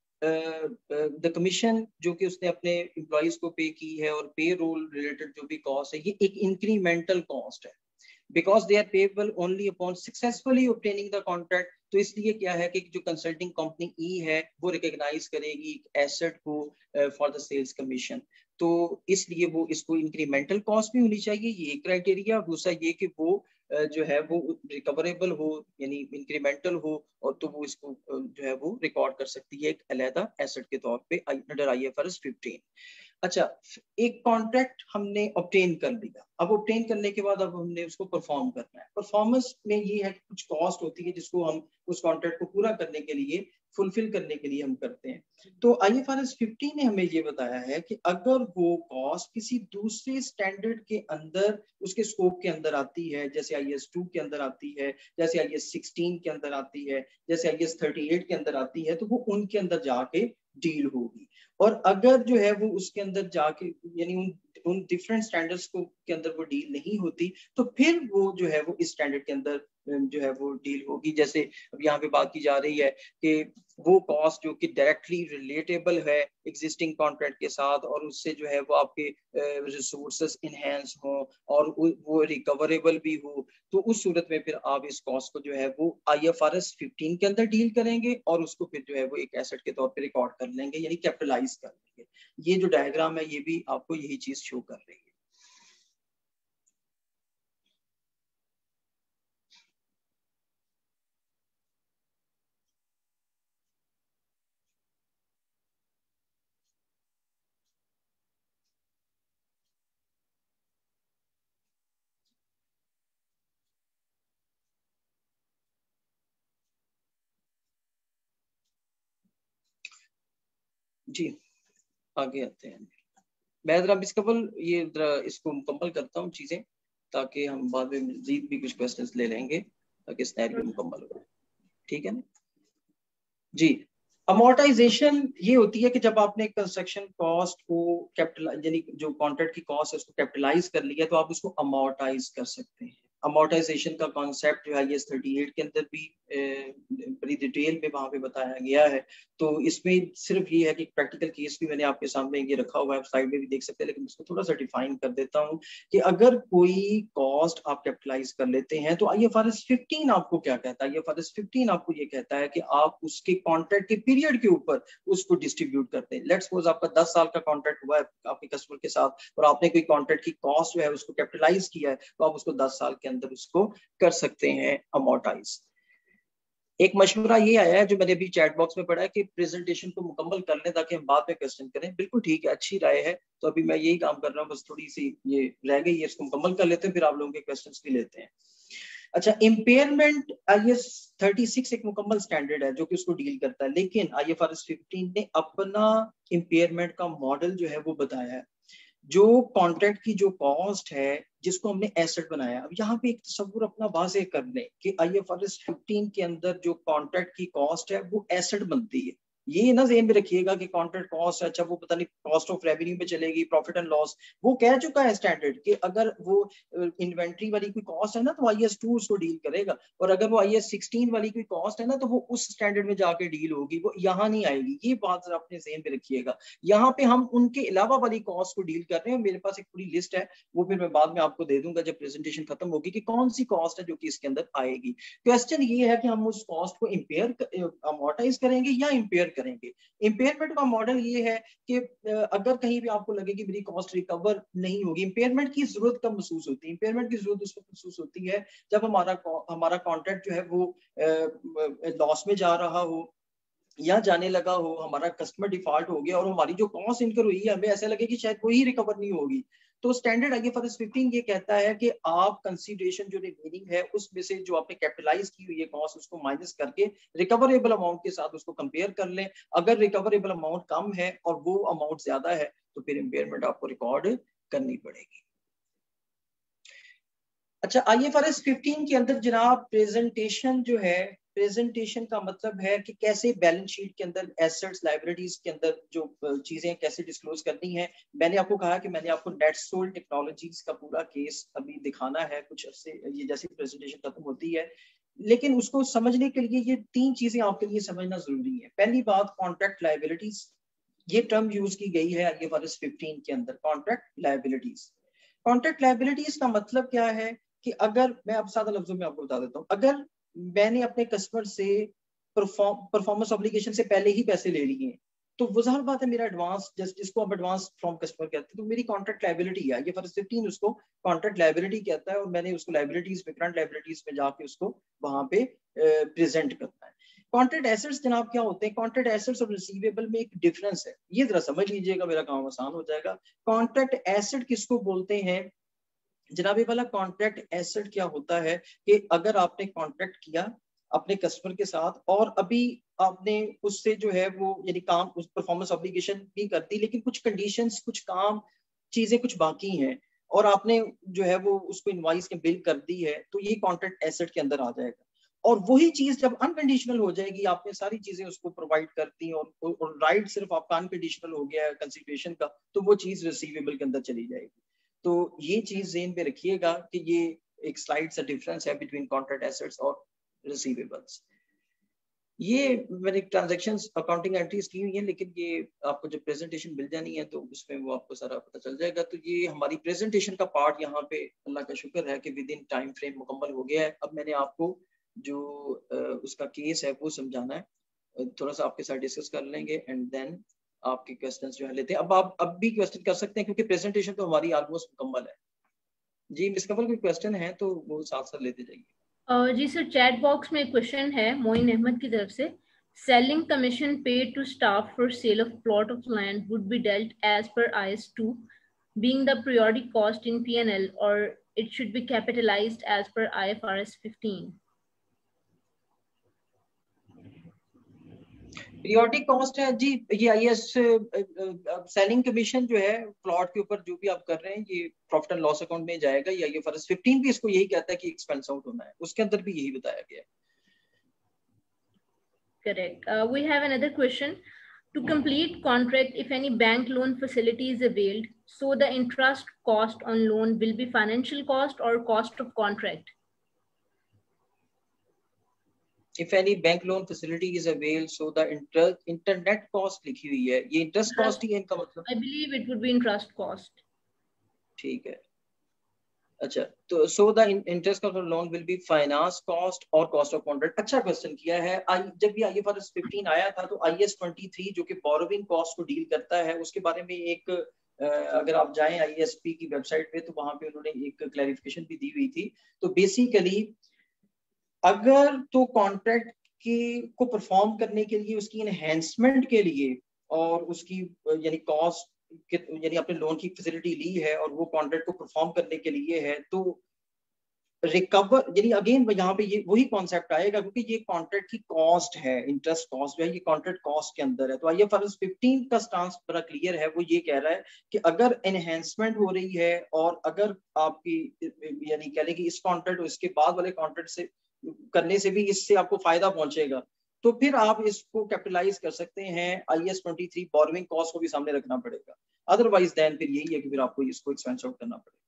द कमीशन जो कि उसने अपने एम्प्लॉइज को पे की है और पे रोल रिलेटेड जो भी कॉस्ट है, ये एक इंक्रीमेंटल कॉस्ट है, because they are payable only upon successfully obtaining the contract. तो इसलिए क्या है कि जो कंसल्टिंग कंपनी ई है वो रिकॉग्नाइज करेगी एसेट को फॉर द सेल्स कमीशन, तो इसलिए वो इसको इंक्रीमेंटल कॉस्ट भी होनी चाहिए, ये एक क्राइटेरिया। और दूसरा ये कि वो जो है वो रिकवरेबल हो, यानी इंक्रीमेंटल हो, और तो वो इसको जो है वो रिकॉर्ड कर सकती है एक अलहदा एसेट के तौर पे अंडर IFRS 15। अच्छा, एक कॉन्ट्रैक्ट हमने ऑब्टेन कर लिया, अब ऑब्टेन करने के बाद अब हमने उसको परफॉर्म करना है। परफॉर्मेंस में ये है कि कुछ कॉस्ट होती है जिसको हम उस कॉन्ट्रैक्ट को पूरा करने के लिए, फुलफिल करने के लिए हम करते हैं। तो IFRS 15 ने हमें ये बताया है कि अगर वो कॉस्ट किसी दूसरे स्टैंडर्ड के अंदर, उसके स्कोप के अंदर आती है, जैसे IS 2 के अंदर आती है, जैसे IS 16 के अंदर आती है, जैसे IS 38 के अंदर आती है, तो वो उनके अंदर जाके डील होगी। और अगर जो है वो उसके अंदर जाके, यानी उन डिफरेंट स्टैंडर्ड्स को के अंदर वो डील नहीं होती, तो फिर वो जो है वो इस स्टैंडर्ड के अंदर जो है वो डील होगी। जैसे अब यहाँ पे बात की जा रही है कि वो कॉस्ट जो कि डायरेक्टली रिलेटेबल है एग्जिस्टिंग कॉन्ट्रैक्ट के साथ, और उससे जो है वो आपके रिसोर्सेस इनहेंस हो और वो रिकवरेबल भी हो, तो उस सूरत में फिर आप इस कॉस्ट को जो है वो IFRS 15 के अंदर डील करेंगे और उसको फिर जो है वो एक एसेट के तौर पे रिकॉर्ड कर लेंगे, यानी कैपिटलाइज कर लेंगे। ये जो डायग्राम है ये भी आपको यही चीज शो कर रही है। जी आगे आते हैं। मैं जरा बिस्कबल ये इसको मुकम्मल करता हूँ चीजें, ताकि हम बाद में मजीद भी कुछ क्वेश्चंस ले लेंगे ताकि स्नैरियो मुकम्मल हो। ठीक है ना जी। अमोर्टाइजेशन ये होती है कि जब आपने कंस्ट्रक्शन कॉस्ट को कैपिटलाइज, यानी जो कॉन्ट्रैक्ट की कॉस्ट है उसको कैपिटलाइज कर लिया, तो आप उसको अमोर्टाइज कर सकते हैं। अमोर्टाइजेशन का कॉन्सेप्ट जो है IS 38 के अंदर भी बड़ी डिटेल में वहां पे बताया गया है। तो इसमें सिर्फ ये है कि प्रैक्टिकल केस भी मैंने आपके सामने ये रखा हुआ है, स्लाइड में भी देख सकते हैं, लेकिन इसको थोड़ा सा डिफाइन कर देता हूँ कि अगर कोई कॉस्ट आप कैपिटलाइज कर लेते हैं तो IFRS 15 आपको क्या कहता है। IFRS 15 आपको ये कहता है कि आप उसके कॉन्ट्रैक्ट के पीरियड के ऊपर उसको डिस्ट्रीब्यूट करते हैं। लेट्स सपोज आपका 10 साल का कॉन्ट्रैक्ट हुआ है आपके कस्टमर के साथ, और आपने कोई कॉन्ट्रैक्ट की कॉस्ट जो है उसको कैपिटलाइज किया है, तो आप उसको 10 साल के अंदर उसको कर सकते हैं अमोर्टाइज। एक मशवरा ये आया है जो मैंने अभी चैट बॉक्स में पढ़ा है कि प्रेजेंटेशन को मुकम्मल कर लें ताकि हम बाद में क्वेश्चन करें। बिल्कुल ठीक है, अच्छी राय है। तो अभी मैं यही काम कर रहा हूँ, बस थोड़ी सी ये रह गई है, इसको मुकम्मल कर लेते हैं, फिर आप लोगों के क्वेश्चंस भी लेते हैं। अच्छा, इम्पेयरमेंट IS 36 एक मुकम्मल स्टैंडर्ड है जो कि उसको डील करता है, लेकिन IFRS 15 ने अपना इम्पेयरमेंट का मॉडल जो है वो बताया है। जो कॉन्ट्रैक्ट की जो कॉस्ट है जिसको हमने एसेट बनाया, अब यहाँ पे एक तस्वुर अपना वाज़ेह कर लें कि IFRS 15 के अंदर जो कॉन्ट्रैक्ट की कॉस्ट है वो एसेट बनती है, ये ना ज़हन में रखिएगा कि कॉन्ट्रैक्ट कॉस्ट, अच्छा वो पता नहीं कॉस्ट ऑफ रेवेन्यू में चलेगी, प्रॉफिट एंड लॉस, वो कह चुका है स्टैंडर्ड कि अगर वो इन्वेंट्री वाली कोई कॉस्ट है ना तो IAS 2 उसको डील करेगा, और अगर वो IAS 16 वाली कोई कॉस्ट है ना तो वो उस स्टैंडर्ड में जाके डील होगी, वो यहाँ नहीं आएगी। ये बात अपने ज़हन में रखिएगा। यहाँ पे हम उनके अलावा वाली कॉस्ट को डील कर रहे हैं। मेरे पास एक पूरी लिस्ट है, वो फिर मैं बाद में आपको दे दूंगा जब प्रेजेंटेशन खत्म होगी कि कौन सी कॉस्ट है जो कि इसके अंदर आएगी। क्वेश्चन ये है कि हम उस कॉस्ट को अमोर्टाइज करेंगे या इम्पेयर करेंगे। इम्पेयरमेंट का मॉडल ये है कि अगर कहीं भी आपको लगे कि मेरी कॉस्ट रिकवर नहीं होगी, इम्पेयरमेंट की जरूरत कब महसूस होती है? इम्पेयरमेंट की जरूरत उसको महसूस होती है जब हमारा कॉन्ट्रैक्ट जो है वो लॉस में जा रहा हो या जाने लगा हो, हमारा कस्टमर डिफॉल्ट हो गया और हमारी जो कॉस्ट इनकर हुई है हमें ऐसा लगे कि शायद कोई रिकवर नहीं होगी। तो स्टैंडर्ड IFRS 15 ये कहता है कि आप कंसीडरेशन जो रिमेनिंग है उसमें से जो आपने कैपिटलाइज की हुई है कॉस्ट उसको माइनस करके रिकवरेबल अमाउंट के साथ उसको कंपेयर कर लें। अगर रिकवरेबल अमाउंट कम है और वो अमाउंट ज्यादा है तो फिर इम्पेयरमेंट आपको रिकॉर्ड करनी पड़ेगी। अच्छा, IFRS 15 के अंदर जनाब प्रेजेंटेशन जो है, प्रेजेंटेशन का मतलब है कि कैसे बैलेंस शीट के अंदर एसेट्स लायबिलिटीज के अंदर जो चीजें कैसे डिस्क्लोज करनी है। मैंने आपको कहा कि मैंने आपको नेटसोल्ट टेक्नोलॉजीज का पूरा केस अभी दिखाना है कुछ अर्से, ये जैसे प्रेजेंटेशन खत्म होती है, लेकिन उसको समझने के लिए ये 3 चीजें आपके लिए समझना जरूरी है। पहली बात, कॉन्ट्रैक्ट लायबिलिटीज, ये टर्म यूज की गई है IFRS 15 के अंदर, कॉन्ट्रैक्ट लायबिलिटीज। कॉन्ट्रैक्ट लायबिलिटीज का मतलब क्या है कि अगर मैं अब सादा लफ्जों में आपको बता देता हूँ, अगर मैंने अपने कस्टमर से परफॉर्मेंस ऑब्लिगेशन से पहले ही पैसे ले लिए तो वो ज़ाहिर बात है मेरा एडवांस, जिसको आप एडवांस फ्रॉम कस्टमर कहते हैं, तो मेरी कॉन्ट्रैक्ट लायबिलिटी है। IFRS 15 उसको कॉन्ट्रैक्ट लायबिलिटी कहता है और मैंने उसको लायबिलिटीज में, करंट लायबिलिटीज में जाके उसको वहां पे प्रेजेंट करना है। कॉन्ट्रैक्ट एसेट्स जनाब क्या होते हैं? कॉन्ट्रैक्ट एसेट्स और रिसीवेबल में एक डिफरेंस है, ये जरा समझ लीजिएगा, मेरा काम आसान हो जाएगा। कॉन्ट्रैक्ट एसेट किसको बोलते हैं जनाब? ये वाला कॉन्ट्रैक्ट एसेट क्या होता है कि अगर आपने कॉन्ट्रैक्ट किया अपने कस्टमर के साथ और अभी आपने उससे जो है वो यानी काम, उस परफॉर्मेंस ऑब्लिगेशन भी कर दी, लेकिन कुछ कंडीशंस, कुछ काम, चीजें कुछ बाकी हैं और आपने जो है वो उसको इनवॉइस के बिल कर दी है, तो ये कॉन्ट्रैक्ट एसेट के अंदर आ जाएगा। और वही चीज जब अनकंडीशनल हो जाएगी, आपने सारी चीजें उसको प्रोवाइड कर दी और राइट सिर्फ आपका अनकंडीशनल हो गया है कंसिडरेशन का, तो वो चीज रिसीवेबल के अंदर चली जाएगी। तो ये चीज ज़हन में रखिएगा कि ये एक स्लाइड सा डिफरेंस है बिटवीन कॉन्ट्रैक्ट एसेट्स और रिसीवेबल्स। ये मैंने ट्रांजैक्शंस अकाउंटिंग एंट्रीज की हुई है, लेकिन ये आपको जब प्रेजेंटेशन मिल जानी है तो उसमें वो आपको सारा पता चल जाएगा। तो ये हमारी प्रेजेंटेशन का पार्ट यहाँ पे अल्लाह का शुक्र है कि विद इन टाइम फ्रेम मुकम्मल हो गया है। अब मैंने आपको जो उसका केस है वो समझाना है, थोड़ा सा आपके साथ डिस्कस कर लेंगे एंड देन आपके क्वेश्चंस जो है लेते हैं। अब आप अब भी क्वेश्चन कर सकते हैं क्योंकि प्रेजेंटेशन तो हमारी ऑलमोस्ट मुकम्मल है। जी मिस कमल, कोई क्वेश्चन है तो वो साथ साथ लेते जाइए। जी सर, चैट बॉक्स में क्वेश्चन है मोइन अहमद की तरफ से। Selling commission paid to staff for sale of plot of land would be dealt as per IAS 2 being the periodic cost in P&L or it should be capitalized as per IFRS 15? Periodic cost है जी, ये IAS सेलिंग कमीशन जो है प्लॉट के ऊपर जो भी आप कर रहे हैं ये प्रॉफिट एंड लॉस अकाउंट में जाएगा। ये IFRS 15 भी इसको यही कहता है कि एक्सपेंस आउट होना है, उसके अंदर भी यही बताया गया है। Correct. We have another question. To complete contract, if any bank loan facility is availed, so the interest cost on loan will be financial cost or cost of contract? If any bank loan facility is availed, so the internet cost लिखी हुई है, ये इंटरेस्ट कॉस्ट ही है इनका मतलब? I believe it would be interest cost. ठीक है, अच्छा तो so the interest cost of loan will be finance cost और कॉस्ट ऑफ कॉन्ट्रैक्ट। अच्छा क्वेश्चन किया है। जब ये IFRS 15 आया था तो IAS 23 जो कि बोरोविंग कॉस्ट को डील करता है उसके बारे में एक अगर आप जाएं IASP की वेबसाइट पे तो वहां पे उन्होंने एक क्लैरिफिकेशन भी दी हुई थी। तो बेसिकली अगर तो कॉन्ट्रैक्ट को परफॉर्म करने के लिए, उसकी एनहेंसमेंट के लिए और उसकी यानी कॉस्ट यानी आपने लोन की फैसिलिटी ली है और वो कॉन्ट्रैक्ट को परफॉर्म करने के लिए है, तो रिकवर यानी अगेन यहाँ पे ये वही कॉन्सेप्ट आएगा क्योंकि ये कॉन्ट्रैक्ट की कॉस्ट है, इंटरेस्ट कॉस्ट जो है ये कॉन्ट्रैक्ट कॉस्ट के अंदर है। तो IFRS 15 का स्टांस बड़ा क्लियर है, वो ये कह रहा है कि अगर एनहेंसमेंट हो रही है और अगर आपकी यानी कह लें कि इस कॉन्ट्रैक्ट और इसके बाद वाले कॉन्ट्रैक्ट से करने से भी इससे आपको फायदा पहुंचेगा तो फिर आप इसको कैपिटलाइज कर सकते हैं। IAS 23 बोरोइंग कॉस्ट को भी सामने रखना पड़ेगा, अदरवाइज देन फिर यही है कि फिर आपको इसको एक्सपेंस आउट करना पड़ेगा।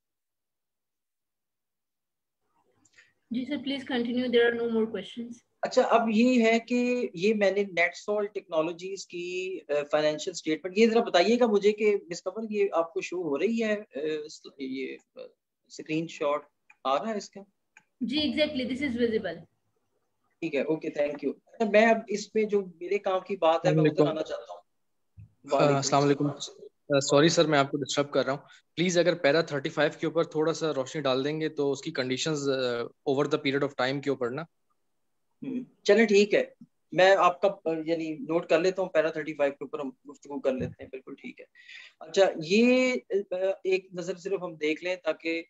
जी sir, please continue, there are no more questions. अच्छा, अब ये है कि ये मैंने नेटसॉल्ट टेक्नोलॉजीज की फाइनेंशियल स्टेटमेंट, ये जरा बताइएगा मुझे कि मिस कमल ये आपको शो हो रही है, ये स्क्रीनशॉट आ रहा है इसका? जी एग्जैक्टली, दिस इज विजिबल। ठीक है, ओके, थैंक यू। मैं अब इसमें जो मेरे काम की बात है मैं उधर आना चाहता हूँ। अस्सलाम वालेकुम। सॉरी सर, मैं आपको डिस्टर्ब कर रहा हूँ। प्लीज अगर पैरा 35 के ऊपर थोड़ा सा रोशनी डाल देंगे तो उसकी conditions over the period of time के ऊपर ना। चले ठीक है, मैं आपका यानी नोट कर लेता हूँ, पैरा 35 के ऊपर हम गुफ्तगू कर लेते हैं, बिल्कुल ठीक है। अच्छा, ये एक नजर सिर्फ हम देख लें ताकि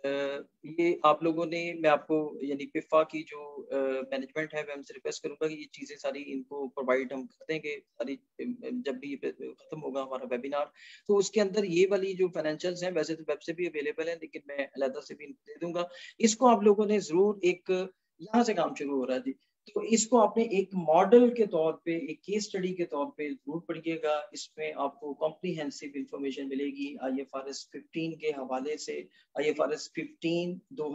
ये आप लोगों ने, मैं आपको यानी पिफा की जो मैनेजमेंट है मैं हमसे रिक्वेस्ट करूंगा कि ये चीज़ें सारी इनको प्रोवाइड हम कर देंगे सारी, जब भी खत्म होगा हमारा वेबिनार तो उसके अंदर ये वाली जो फाइनेंशियल्स हैं वैसे तो वेब से भी अवेलेबल है, लेकिन मैं अलहदा से भी दे दूंगा। इसको आप लोगों ने जरूर एक, यहाँ से काम शुरू हो रहा है जी, तो इसको आपने एक मॉडल के तौर पे, एक केस स्टडी के तौर पे जरूर पढ़िएगा। इसमें आपको कॉम्प्रिहेंसिव इंफॉर्मेशन मिलेगी IFRS 15 के हवाले से। IFRS 15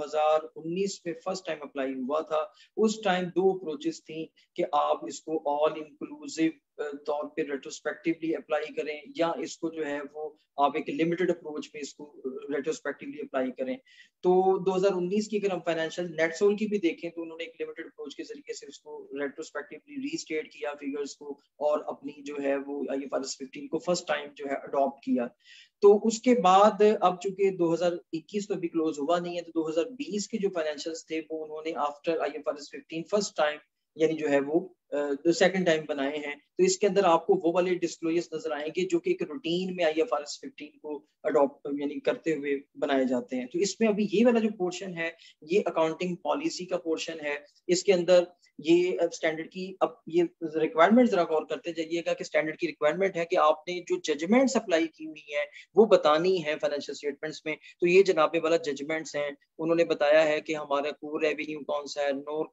2019 में फर्स्ट टाइम अप्लाई हुआ था। उस टाइम दो अप्रोचेस थी कि आप इसको ऑल इंक्लूसिव तौर पे रेट्रोस्पेक्टिवली अप्लाई करें, या इसको जो है वो आप एक लिमिटेड अप्रोच पे इसको रेट्रोस्पेक्टिवली अप्लाई करें। तो 2019 की अगर हम फाइनेंशियल नेटसोल की भी देखें तो उन्होंने एक लिमिटेड अप्रोच के जरिए से उसको रेट्रोस्पेक्टिवली रीस्टेट किया फिगर्स को, और अपनी जो है वो IFRS 15 को फर्स्ट टाइम जो है अडॉप्ट किया। तो उसके बाद अब चूंकि 2021 तो अभी क्लोज हुआ नहीं है, तो 2020 के जो फाइनेंशियल्स थे वो उन्होंने आफ्टर IFRS 15 फर्स्ट टाइम यानी जो है वो सेकंड टाइम बनाए हैं। तो इसके अंदर आपको वो वाले डिस्क्लोजर्स नजर आएंगे जो कि एक रूटीन में IFRS 15 को अडॉप्ट यानी करते हुए बनाए जाते हैं। तो इसमें अभी ये वाला जो पोर्शन है ये अकाउंटिंग पॉलिसी का पोर्शन है। इसके अंदर ये स्टैंडर्ड की, अब ये रिक्वायरमेंट जरा गौर करते जाइएगा कि स्टैंडर्ड की रिक्वायरमेंट है कि आपने जो जजमेंट्स अप्लाई की हुई है वो बतानी है फाइनेंशियल स्टेटमेंट्स में। तो ये जनाबे वाला जजमेंट्स हैं, उन्होंने बताया है कि हमारा कोर रेवेन्यू कौन सा है,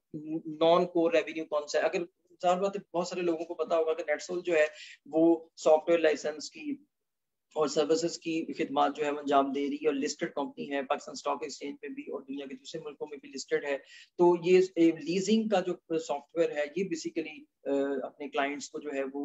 नॉन कोर रेवेन्यू कौन सा है। अगर ज़ाहिर बात है बहुत सारे लोगों को पता होगा कि नेटसोल जो है वो सॉफ्टवेयर लाइसेंस की और सर्विसेज की खिदमत जो है अंजाम दे रही है, और लिस्टेड कंपनी है पाकिस्तान स्टॉक एक्सचेंज में भी और दुनिया के दूसरे मुल्कों में भी लिस्टेड है। तो ये लीजिंग का जो सॉफ्टवेयर है ये बेसिकली अपने क्लाइंट्स को जो है वो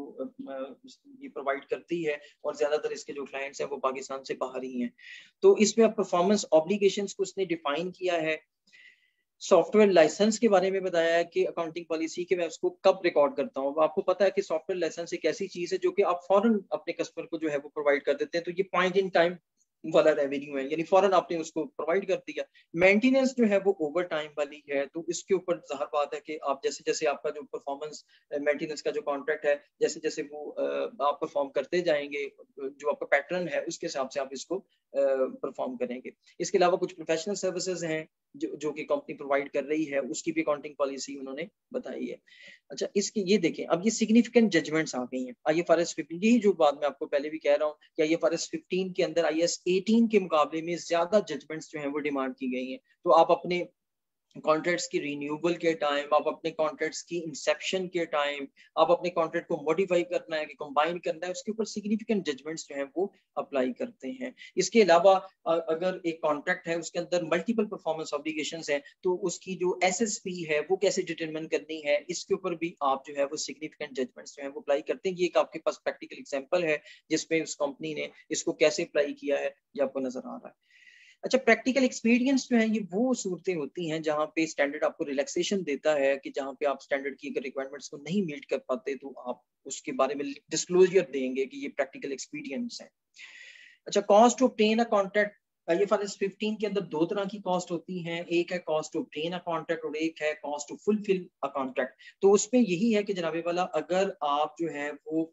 ये प्रोवाइड करती है, और ज्यादातर इसके जो क्लाइंट्स हैं वो पाकिस्तान से बाहर ही हैं। तो इसमें परफॉर्मेंस ऑब्लिगेशंस को उसने डिफाइन किया है। सॉफ्टवेयर लाइसेंस के बारे में बताया है कि अकाउंटिंग पॉलिसी के मैं उसको कब रिकॉर्ड करता हूँ। आपको पता है कि सॉफ्टवेयर लाइसेंस एक ऐसी चीज है जो कि आप फौरन अपने कस्टमर को जो है वो प्रोवाइड कर देते हैं। तो ये पॉइंट इन टाइम वाला रेवेन्यू है, यानी फौरन आपने उसको प्रोवाइड कर दिया। मेंटेनेंस जो है वो ओवर टाइम वाली है, तो इसके ऊपर जाहिर बात है कि आप जैसे जैसे आपका जो परफॉर्मेंस मेंटेनेंस का जो कॉन्ट्रैक्ट है जैसे जैसे वो आप परफॉर्म करते जाएंगे, जो आपका पैटर्न है उसके हिसाब से आप इसको परफॉर्म करेंगे। इसके अलावा कुछ प्रोफेशनल सर्विसेज हैं जो कि कंपनी प्रोवाइड कर रही है, उसकी भी अकाउंटिंग पॉलिसी उन्होंने बताई है। अच्छा, इसकी ये देखें, अब ये सिग्निफिकेंट जजमेंट्स आ गई हैं IFRS 15। यही जो बात मैं आपको पहले भी कह रहा हूँ कि IFRS 15 के अंदर IAS 18 के मुकाबले में ज्यादा जजमेंट्स जो हैं वो डिमांड की गई हैं। तो आप अपने कॉन्ट्रैक्ट्स की रिन्यूअल के टाइम, आप अपने कॉन्ट्रैक्ट्स की इंसेप्शन के टाइम, आप अपने कॉन्ट्रैक्ट को मॉडिफाई करना है कि कंबाइन करना है, उसके ऊपर सिग्निफिकेंट जजमेंट्स जो हैं वो अप्लाई करते हैं। इसके अलावा अगर एक कॉन्ट्रैक्ट है उसके अंदर मल्टीपल परफॉर्मेंस ऑब्लिगेशंस हैं तो उसकी जो SSP है वो कैसे डिटरमिन करनी है, इसके ऊपर भी आप जो है वो सिग्निफिकेंट जजमेंट्स जो है वो अप्लाई करते हैं। ये एक आपके पास प्रैक्टिकल एग्जांपल है जिसमें उस कंपनी ने इसको कैसे अप्लाई किया है, ये आपको नजर आ रहा है। अच्छा, प्रैक्टिकल एक्सपीरियंस जो है ये वो सूरतें होती हैं जहाँ पे स्टैंडर्ड आपको रिलैक्सेशन देता है कि जहाँ पे आप स्टैंडर्ड की अगर रिक्वायरमेंट्स को नहीं मीट कर पाते तो आप उसके बारे में डिस्क्लोजर देंगे कि ये प्रैक्टिकल एक्सपीरियंस है। अच्छा, cost to obtain a contract, IFRS 15 के अंदर दो तरह की कॉस्ट होती हैं, एक है cost to obtain a contract और एक है cost to fulfil a contract. तो उसमें यही है कि जनाबे वाला अगर आप जो है वो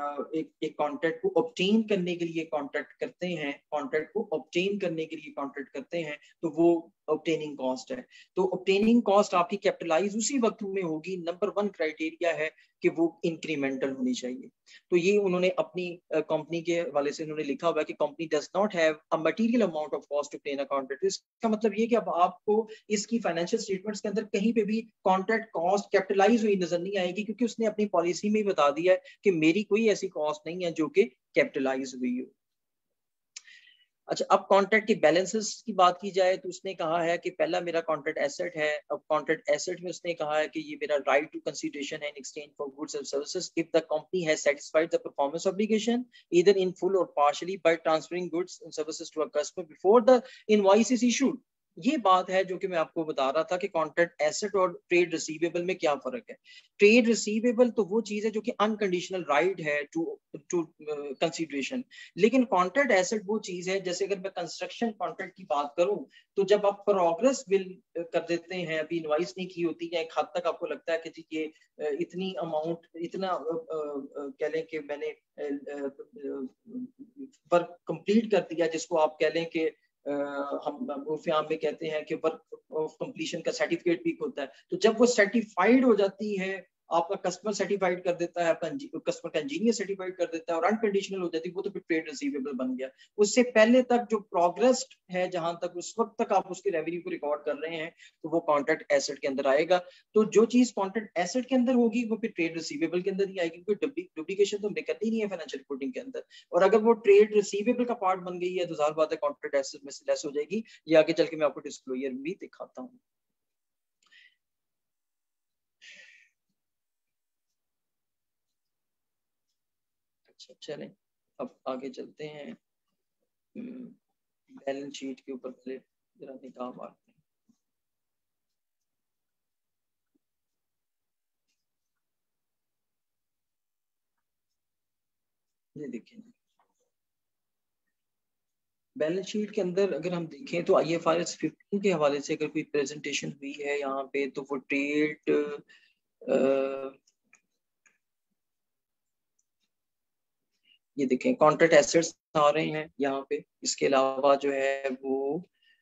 एक कॉन्ट्रैक्ट को ऑब्टेन करने के लिए कॉन्ट्रैक्ट करते हैं, कॉन्ट्रैक्ट को ऑब्टेन करने के लिए कॉन्ट्रैक्ट करते हैं, तो वो ऑब्टेनिंग कॉस्ट है। तो ऑब्टेनिंग कॉस्ट आपकी कैपिटलाइज उसी वक्त में होगी। नंबर 1 क्राइटेरिया है कि वो इंक्रीमेंटल होनी चाहिए। तो ये उन्होंने अपनी कंपनी के हवाले से उन्होंने लिखा हुआ है कि company does not have a material amount of cost to obtain a contract. इसका मतलब ये कि अब आपको इसकी फाइनेंशियल स्टेटमेंट्स के अंदर कहीं पे भी कॉन्ट्रैक्ट कॉस्ट कैपिटलाइज हुई नजर नहीं आएगी, क्योंकि उसने अपनी पॉलिसी में बता दिया है कि मेरी कोई ऐसी कॉस्ट नहीं है जो कि कैपिटलाइज हुई हो। अच्छा, अब कॉन्ट्रैक्ट के बैलेंसेस की बात की जाए तो उसने कहा है कि पहला मेरा कॉन्ट्रैक्ट एसेट है। अब कॉन्ट्रैक्ट एसेट में उसने कहा है कि ये मेरा राइट टू कंसीडरेशन है in exchange for goods and services if the company has satisfied the performance obligation either in full or partially by transferring goods and services to a customer before the invoice is issued. ये बात है जो कि मैं आपको बता रहा था कि कॉन्ट्रैक्ट एसेट और ट्रेड रिसीवेबल में क्या फर्क है। ट्रेड रिसीवेबल तो वो चीज है जो कि अनकंडीशनल राइट है टू कंसीडरेशन, लेकिन कॉन्ट्रैक्ट एसेट वो चीज है, जैसे अगर मैं कंस्ट्रक्शन कॉन्ट्रैक्ट की बात करूं तो जब आप प्रोग्रेस बिल कर देते हैं, अभी इनवॉइस नहीं की होती है, एक हद तक आपको लगता है कि जी ये इतनी अमाउंट, इतना कह लें कि मैंने वर्क कंप्लीट कर दिया, जिसको आप कह लें कि हम उर्फ़-ए-आम में कहते हैं कि वर्क ऑफ कंप्लीशन का सर्टिफिकेट भी होता है। तो जब वो सर्टिफाइड हो जाती है, आपका कस्टमर सर्टिफाइड कर देता है, आपका कस्टमर का इंजीनियर सर्टिफाइड कर देता है और अनकंडीशनल हो जाती है, वो तो फिर ट्रेड रिसीवेबल बन गया। उससे पहले तक जो प्रोग्रेस है, जहां तक उस वक्त तक आप उसके रेवेन्यू को रिकॉर्ड कर रहे हैं, तो वो कॉन्ट्रैक्ट एसेट के अंदर आएगा। तो जो चीज कॉन्ट्रैक्ट एसेट के अंदर होगी वो फिर ट्रेड रिसीवेबल के अंदर ही आएगी, क्योंकि डुप्लीकेशन तो हमने करनी नहीं है फाइनेंशियल रिपोर्टिंग के अंदर। और अगर वो ट्रेड रिसीवेबल का पार्ट बन गई है तो जाहिर बात है कॉन्ट्रैक्ट एसेट में से लेस हो जाएगी। ये आगे चल के मैं आपको डिस्क्लोजर भी दिखाता हूँ। अच्छा चलें, अब आगे चलते हैं बैलेंस शीट के ऊपर। पहले जरा निगाह मारते हैं। ये देखिए बैलेंस शीट के अंदर अगर हम देखें तो IFRS 15 के हवाले से अगर कोई प्रेजेंटेशन हुई है यहाँ पे, तो वो ट्रेड ये देखें कॉन्ट्रैक्ट एसेट्स आ रहे हैं यहाँ पे। इसके अलावा जो है वो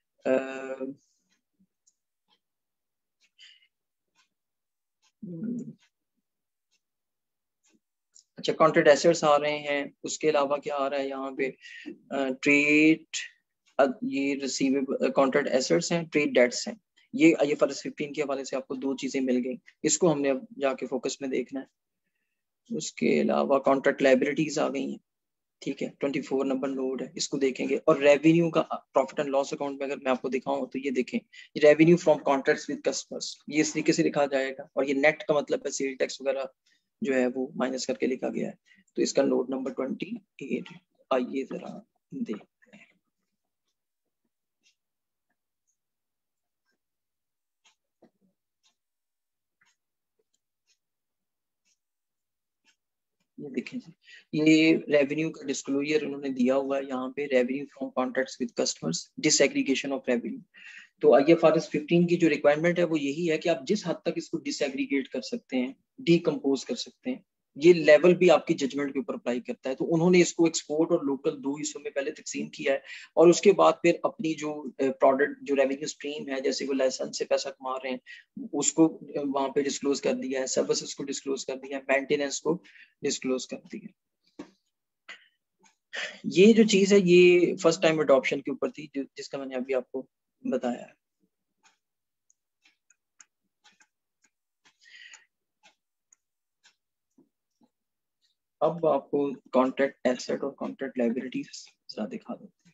अच्छा कॉन्ट्रैक्ट एसेट्स आ रहे हैं। उसके अलावा क्या आ रहा है यहाँ पे, ट्रेड, ये रिसीवेबल कॉन्ट्रैक्ट एसेट्स हैं, ट्रेड डेट्स हैं। ये IFRS 15 के हवाले से आपको दो चीजें मिल गई, इसको हमने अब जाके फोकस में देखना है। उसके अलावा कॉन्ट्रैक्ट लायबिलिटीज आ गई हैं, ठीक है, 24 नंबर नोट है, इसको देखेंगे। और रेवेन्यू का प्रॉफिट एंड लॉस अकाउंट में अगर मैं आपको दिखाऊं तो ये देखें, revenue from contracts with customers, ये इस तरीके से लिखा जाएगा। और ये नेट का मतलब है सेल टैक्स वगैरह जो है वो माइनस करके लिखा गया है। तो इसका नोट नंबर 28 आइए जरा देखते हैं। ये देखें जी, ये रेवेन्यू का डिस्क्लोजर उन्होंने दिया हुआ है यहाँ पे, revenue from contracts with customers, disaggregation of revenue. तो IFRS 15 की जो रिक्वायरमेंट है वो यही है कि आप जिस हद तक इसको डिसएग्रीगेट कर सकते हैं, डीकम्पोज कर सकते हैं, ये लेवल भी आपकी जजमेंट के ऊपर अप्लाई करता है। तो उन्होंने इसको एक्सपोर्ट और लोकल दो हिस्सों में पहले तकसीम किया है, और उसके बाद फिर अपनी जो प्रोडक्ट जो रेवेन्यू स्ट्रीम है, जैसे वो लाइसेंस से पैसा कमा रहे हैं, उसको वहां पे डिस्क्लोज कर दिया है, सर्विसेज को डिस्क्लोज कर दिया है, मेंटेनेंस को डिस्क्लोज कर दिया। ये जो चीज है ये फर्स्ट टाइम अडॉप्शन के ऊपर थी, जिसका मैंने अभी आपको बताया है। अब आपको कॉन्ट्रैक्ट एसेट और कॉन्ट्रैक्ट लायबिलिटीज जरा दिखा देते हैं।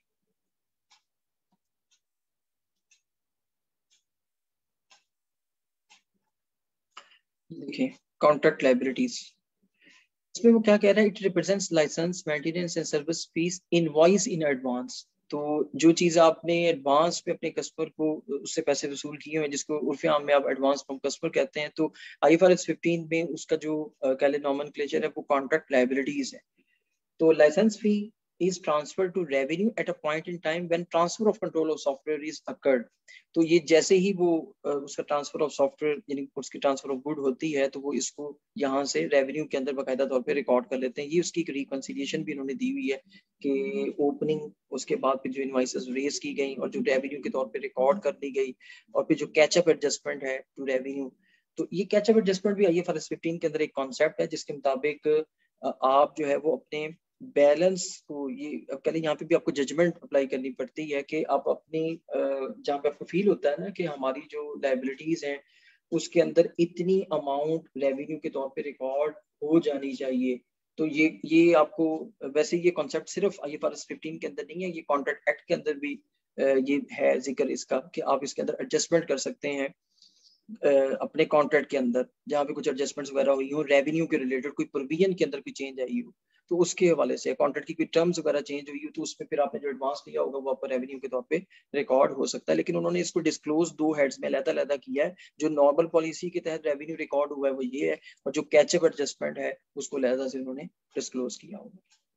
देखिए कॉन्ट्रैक्ट लायबिलिटीज, इसमें वो क्या कह रहा है, it represents licence maintenance and service fees invoice in advance. तो जो चीज आपने एडवांस में अपने कस्टमर को उससे पैसे वसूल किए हुए, जिसको उर्फ़े-आम में आप एडवांस फ्रॉम कस्टमर कहते हैं, तो IFRS 15 में उसका जो कह लें नॉमेनक्लेचर है वो कॉन्ट्रैक्ट लायबिलिटीज है। तो licence fee is transferred to revenue at a point in time when transfer of control of software is occurred. तो ये जैसे ही वो उसका ट्रांसफर ऑफ सॉफ्टवेयर यानी उसकी ट्रांसफर ऑफ गुड होती है तो वो इसको यहाँ से रेवेन्यू के अंदर बाकायदा तौर पे रिकॉर्ड कर लेते हैं। ये उसकी रिकंसिलिएशन भी इन्होंने दी हुई है कि ओपनिंग, उसके बाद फिर जो इनवाइसेस रेज की गई और जो रेवेन्यू के तौर पे रिकॉर्ड कर ली गई, और फिर जो कैचअप एडजस्टमेंट है टू रेवेन्यू। तो ये कैचअप एडजस्टमेंट भी IFRS 15 के अंदर एक कॉन्सेप्ट है जिसके मुताबिक आप जो है वो अपने बैलेंस को, ये कह लें यहाँ पे भी आपको जजमेंट अप्लाई करनी पड़ती है कि आप अपनी जहाँ पे आपको फील होता है ना कि हमारी जो लाइबिलिटीज हैं उसके अंदर इतनी अमाउंट रेवेन्यू के तौर पे रिकॉर्ड हो जानी चाहिए। तो ये आपको वैसे ये कॉन्सेप्ट सिर्फ IFRS 15 के अंदर नहीं है, ये कॉन्ट्रैक्ट एक्ट के अंदर भी ये है जिक्र इसका कि आप इसके अंदर एडजस्टमेंट कर सकते हैं अपने कॉन्ट्रैक्ट के अंदर जहाँ पे कुछ एडजस्टमेंट्स वगैरह हुई हो, रेवेन्यू के रिलेटेड कोई प्रोविजन के अंदर कोई चेंज आई हो, तो उसके हवाले से कॉन्ट्रैक्ट की कोई टर्म्स वगैरह चेंज हुई हो तो उसमें फिर आपने जो एडवांस लिया होगा वो आपको रेवेन्यू के तौर पे रिकॉर्ड हो सकता है। लेकिन उन्होंने इसको डिस्क्लोज 2 हेड्स में अलग-अलग किया है। जो नॉर्मल पॉलिसी के तहत रेवेन्यू रिकॉर्ड हुआ है वो ये है, और जो कैचअप एडजस्टमेंट है उसको अलग से उन्होंने डिस्क्लोज किया होगा।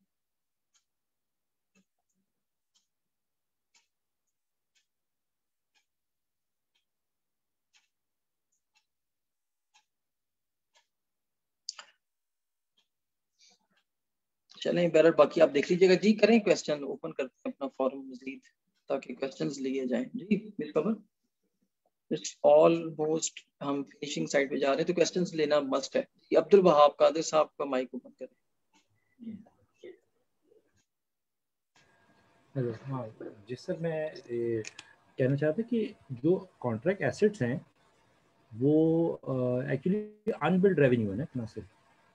चलें बहरहाल बाकी आप देख लीजिएगा जी। करें क्वेश्चन, ओपन करते हैं अपना फॉरम मजीद ताकि क्वेश्चंस लिए जाएं जी। मिस खबर ऑलमोस्ट हम फिनिशिंग साइड पे जा रहे हैं तो क्वेश्चंस लेना मस्ट है। अब्दुल वहाब कादिर साहब का माइक ओपन करें। हेलो, हाँ जी सर, मैं कहना चाहता कि जो कॉन्ट्रैक्ट एसेट्स हैं वो एक्चुअली अनबिल्ड रेवेन्यू है ना, इतना से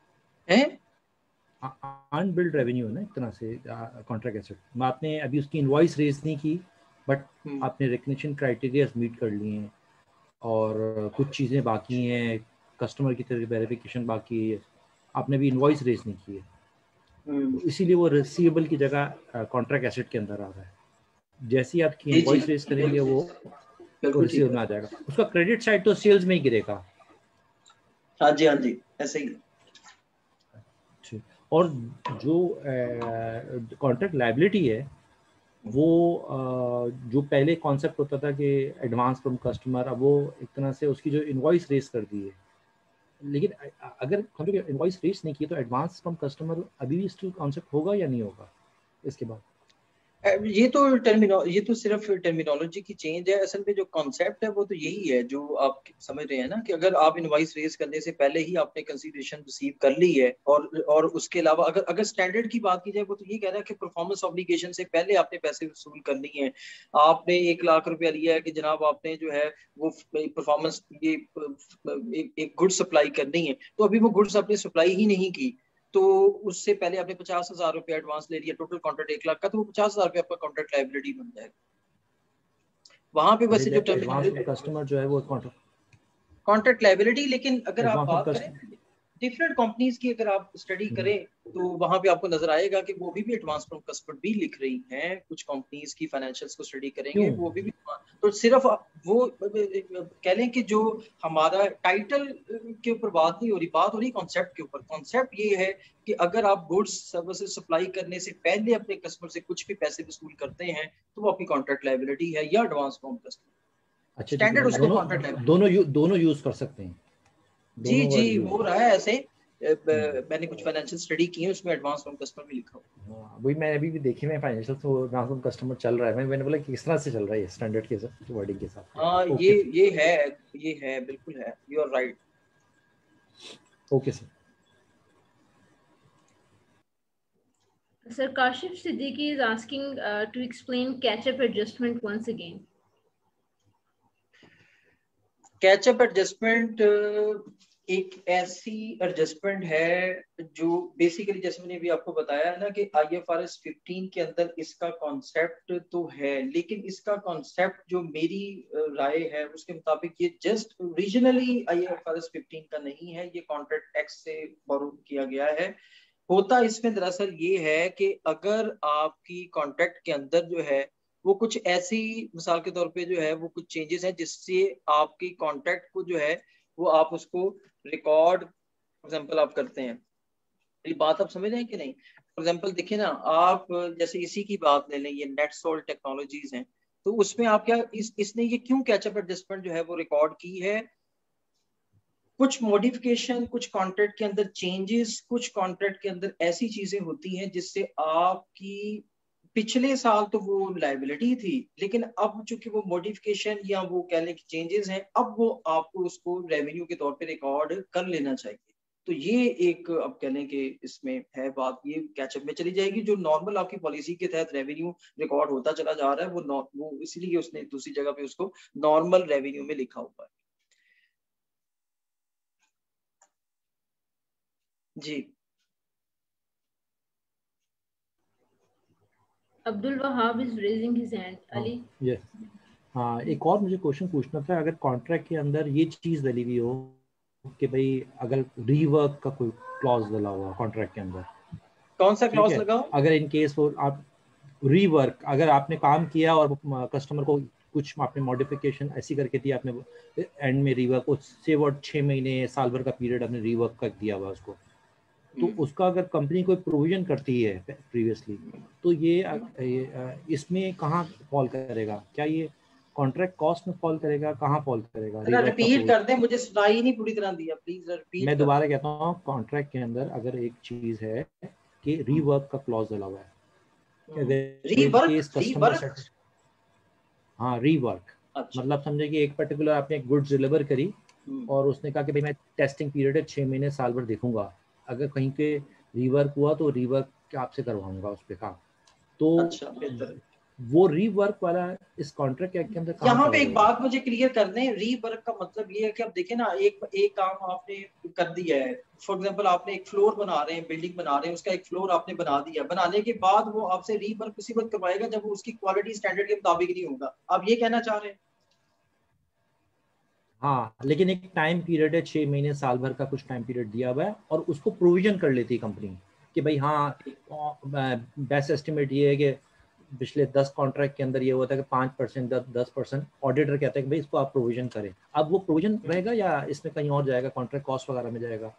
अनबिल्ड रेवेन्यू है ना एक तरह से कॉन्ट्रैक्ट एसेट। आपने अभी उसकी इनवॉइस रेज नहीं की बट आपने रिकग्निशन क्राइटेरियाज मीट कर लिए हैं और कुछ चीज़ें बाकी हैं, कस्टमर की तरफ वेरिफिकेशन बाकी है, आपने भी इनवॉइस रेज नहीं की है, तो इसीलिए वो रिसीवेबल की जगह कॉन्ट्रैक्ट एसेट के अंदर आ रहा है। जैसे ही आपकी इनवॉइस रेज करेंगे वो रिसीवेबल में आ जाएगा, उसका क्रेडिट साइड तो सेल्स में ही गिरेगा। हाँ जी, हाँ जी, ऐसे ही। और जो कॉन्ट्रैक्ट लायबिलिटी है वो जो पहले कॉन्सेप्ट होता था कि एडवांस फ्रॉम कस्टमर, अब वो एक तरह से उसकी जो इनवॉइस रेस कर दी है। लेकिन अगर हम लोग इनवॉइस रेस नहीं की तो एडवांस फ्रॉम कस्टमर अभी भी स्टिल कॉन्सेप्ट होगा या नहीं होगा इसके बाद? ये तो सिर्फ टर्मिनोलॉजी की चेंज है। असल में जो कॉन्सेप्ट है वो तो यही है जो आप समझ रहे हैं ना कि अगर आप इनवॉइस रेज करने से पहले ही आपने कंसीडरेशन रिसीव कर ली है और उसके अलावा अगर स्टैंडर्ड की बात की जाए वो तो ये कह रहा है कि परफॉर्मेंस ऑब्लिगेशन से पहले आपने पैसे वसूल करनी है। आपने 1 लाख रुपया लिया है कि जनाब आपने जो है वो परफॉर्मेंस ये एक गुड सप्लाई करनी है, तो अभी वो गुड्स आपने सप्लाई ही नहीं की तो उससे पहले आपने 50,000 रुपया एडवांस ले लिया, टोटल कॉन्ट्रैक्ट 1 लाख का, तो वो 50,000 रुपया आपका कॉन्ट्रैक्ट लायबिलिटी बन जाएगा। वहां पे वैसे जो टर्मिनोलॉजी कस्टमर जो है वो कॉन्ट्रैक्ट लायबिलिटी, लेकिन अगर आप बात करें डिफरेंट कंपनीज की, अगर आप स्टडी करें तो वहां पे आपको नजर आएगा कि वो भी एडवांस फ्रॉम कस्टमर भी लिख रही हैं। कुछ कंपनीज की फाइनेंशियल्स को स्टडी करेंगे वो भी तो सिर्फ वो कह लें कि जो हमारा टाइटल के ऊपर बात नहीं हो रही, बात हो रही कॉन्सेप्ट के ऊपर। कॉन्सेप्ट ये है कि अगर आप गुड्स सर्विसेज सप्लाई करने से पहले अपने कस्टमर से कुछ भी पैसे वसूल करते हैं तो वो आपकी कॉन्ट्रैक्ट लायबिलिटी है या एडवांस फ्रॉम कस्टमर। अच्छा, स्टैंडर्ड उसको कॉन्ट्रैक्ट लायबिलिटी दोनों यूज कर सकते हैं। जी हो रहा है ऐसे। मैंने कुछ फाइनेंशियल स्टडी की है उसमें एडवांस फ्रॉम कस्टमर भी लिखा हुआ है। वही मैं अभी भी देखी, मैं फाइनेंशियल तो एडवांस फ्रॉम कस्टमर चल रहा है। मैंने बोला कि किस तरह से चल रहा है स्टैंडर्ड के साथ, वर्डिंग के साथ। हाँ ये है बिल्कुल है, you are right. Okay sir. Sir, Kashif Siddiqui is asking to explain catch-up adjustment once again. Catch-up adjustment एक ऐसी एडजस्टमेंट है जो बेसिकली जैसे मैंने भी आपको बताया है ना कि IFRS 15 के अंदर इसका कॉन्सेप्ट तो है, लेकिन इसका कॉन्सेप्ट जो मेरी राय है उसके मुताबिक ये जस्ट ओरिजिनली IFRS 15 का नहीं है, ये कॉन्ट्रैक्ट एक्ट से बोरो किया गया है। होता इसमें दरअसल ये है कि अगर आपकी कॉन्ट्रैक्ट के अंदर जो है वो कुछ ऐसी, मिसाल के तौर पे जो है वो कुछ चेंजेस हैं जिससे आपकी कॉन्ट्रैक्ट को जो है वो आप उसको रिकॉर्ड एग्जांपल आप करते हैं। ये बात आप समझ रहे हैं कि नहीं? फॉर एग्जाम्पल देखिए ना, आप जैसे इसी की बात ले लें, ये नेटसोल्ट टेक्नोलॉजीज हैं, तो उसमें आप क्या इसने ये क्यों कैचअप एडजस्टमेंट जो है वो रिकॉर्ड की है? कुछ मॉडिफिकेशन, कुछ कॉन्ट्रैक्ट के अंदर चेंजेस, कुछ कॉन्ट्रैक्ट के अंदर ऐसी चीजें होती हैं जिससे आपकी पिछले साल तो वो लायबिलिटी थी, लेकिन अब चूंकि वो मॉडिफिकेशन या वो कह लें कि चेंजेस हैं, अब वो आपको उसको रेवेन्यू के तौर पे रिकॉर्ड कर लेना चाहिए। तो ये एक अब कह लें कि इसमें है बात, ये कैचअप में चली जाएगी। जो नॉर्मल आपकी पॉलिसी के तहत रेवेन्यू रिकॉर्ड होता चला जा रहा है वो इसीलिए उसने दूसरी जगह पे उसको नॉर्मल रेवेन्यू में लिखा हुआ है। जी Abdul Wahab is raising his hand. Ali yes, हाँ, एक और मुझे क्वेश्चन पूछना था। अगर कॉन्ट्रैक्ट के अंदर ये चीज डली हुई हो कि भाई अगर रीवर्क का कोई क्लॉज डला हुआ कॉन्ट्रैक्ट के अंदर, कौन सा क्लॉज लगा? अगर इन केस वो आप रीवर्क, अगर आपने काम किया और कस्टमर को कुछ आपने मॉडिफिकेशन ऐसी करके दी, आपने एंड में रीवर्क, उससे वो 6 महीने साल भर का पीरियड आपने रीवर्क कर दिया हुआ उसको, तो उसका अगर कंपनी कोई प्रोविजन करती है प्रीवियसली, तो ये इसमें कहाँ फॉल करेगा? क्या ये कॉन्ट्रैक्ट कॉस्ट में फॉल करेगा? कहाँ फॉल करेगा? रिपीट कर दें, मुझे सुनाई नहीं पूरी तरह दिया, प्लीज रिपीट। मैं दोबारा कहता हूँ, कॉन्ट्रैक्ट के अंदर अगर एक चीज है कि रीवर्क का क्लॉज डला हुआ है, हाँ रीवर्क, अच्छा। मतलब समझे कि एक पर्टिकुलर आपने एक गुड्स डिलीवर करी और उसने कहा कि भाई मैं टेस्टिंग पीरियड है 6 महीने साल भर देखूंगा, अगर कहीं पे रीवर्क हुआ तो रीवर्क आपसे करवाऊंगा उस पे काम। तो अच्छा, वो रीवर्क वाला इस कॉन्ट्रैक्ट के अंदर यहाँ पे एक बात मुझे क्लियर कर दें। रीवर्क का मतलब ये है कि अब देखिए ना, एक काम आपने कर दिया है, फॉर एग्जांपल आपने एक फ्लोर बना रहे हैं, बिल्डिंग बना रहे हैं, उसका एक फ्लोर आपने बना दिया, बनाने के बाद वो आपसे रीवर्क उसी वक्त करवाएगा जब वो उसकी क्वालिटी स्टैंडर्ड के मुताबिक नहीं होगा। आप ये कहना चाह रहे हैं? हाँ, लेकिन एक टाइम पीरियड है, 6 महीने साल भर का कुछ टाइम पीरियड दिया हुआ है, और उसको प्रोविजन कर लेती है कंपनी कि भाई हाँ, बेस्ट एस्टिमेट ये है कि पिछले 10 कॉन्ट्रैक्ट के अंदर ये हुआ था कि 5% 10%, ऑडिटर कहता है कि भाई इसको आप प्रोविजन करें। अब वो प्रोविजन रहेगा या इसमें कहीं और जाएगा, कॉन्ट्रैक्ट कॉस्ट वगैरह में जाएगा?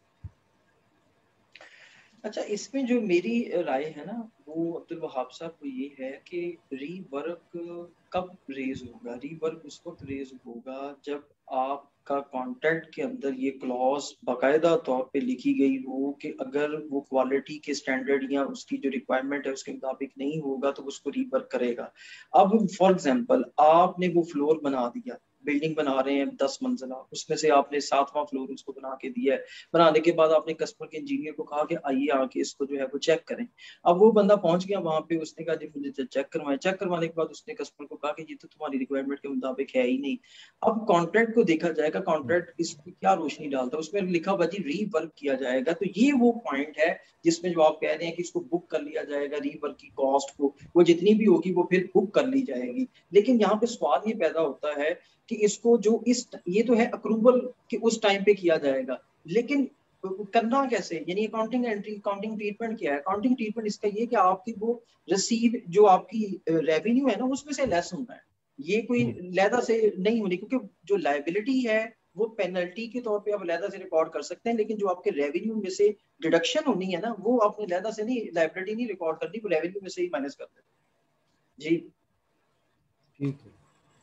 अच्छा, इसमें जो मेरी राय है ना वो अब्दुल वहाब साहब, वो ये है कि रीवर्क कब रेज होगा? रीवर्क उस वक्त रेज होगा जब आपका कॉन्ट्रैक्ट के अंदर ये क्लॉज बाकायदा तौर पे लिखी गई हो कि अगर वो क्वालिटी के स्टैंडर्ड या उसकी जो रिक्वायरमेंट है उसके मुताबिक नहीं होगा तो उसको रीवर्क करेगा। अब फॉर एग्जांपल आपने वो फ्लोर बना दिया, बिल्डिंग बना रहे हैं 10 मंजिला, उसमें से आपने 7वां फ्लोर उसको बना के दिया है। बनाने के बाद आपने कस्टमर के इंजीनियर को कहा कि आइए आके इसको जो है वो चेक करें। अब वो बंदा पहुंच गया वहां पे, उसने कहा जी मुझे चेक करवाएं। चेक करवाने के बाद उसने कस्टमर को कहा कि ये तो तुम्हारी रिक्वायरमेंट के मुताबिक है ही नहीं। अब कॉन्ट्रैक्ट को देखा जाएगा, कॉन्ट्रैक्ट इसमें क्या रोशनी डालता है, उसमें लिखा हुआ जी रीवर्क किया जाएगा। तो ये वो पॉइंट है जिसमें जो आप कह रहे हैं कि इसको बुक कर लिया जाएगा, रीवर्क की कॉस्ट को वो जितनी भी होगी वो फिर बुक कर ली जाएगी। लेकिन यहाँ पे सवाल ये पैदा होता है कि इसको जो ये तो है अप्रूवल कि उस टाइम पे किया जाएगा, लेकिन करना कैसे? यानी अकाउंटिंग एंट्री, अकाउंटिंग ट्रीटमेंट क्या है? अकाउंटिंग ट्रीटमेंट इसका ये कि आपकी वो रिसीव जो आपकी रेवेन्यू है ना उसमें से लेस होना है, ये कोई लहदा से नहीं होनी, क्योंकि जो लायबिलिटी है वो पेनल्टी के तौर पे आप लहदा से रिकॉर्ड कर सकते हैं, लेकिन जो आपके रेवेन्यू में से डिडक्शन होनी है ना वो आपने लहदा से नहीं, लायबिलिटी नहीं रिकॉर्ड करनी, वो रेवेन्यू में से ही माइनस कर देते। जी ठीक है।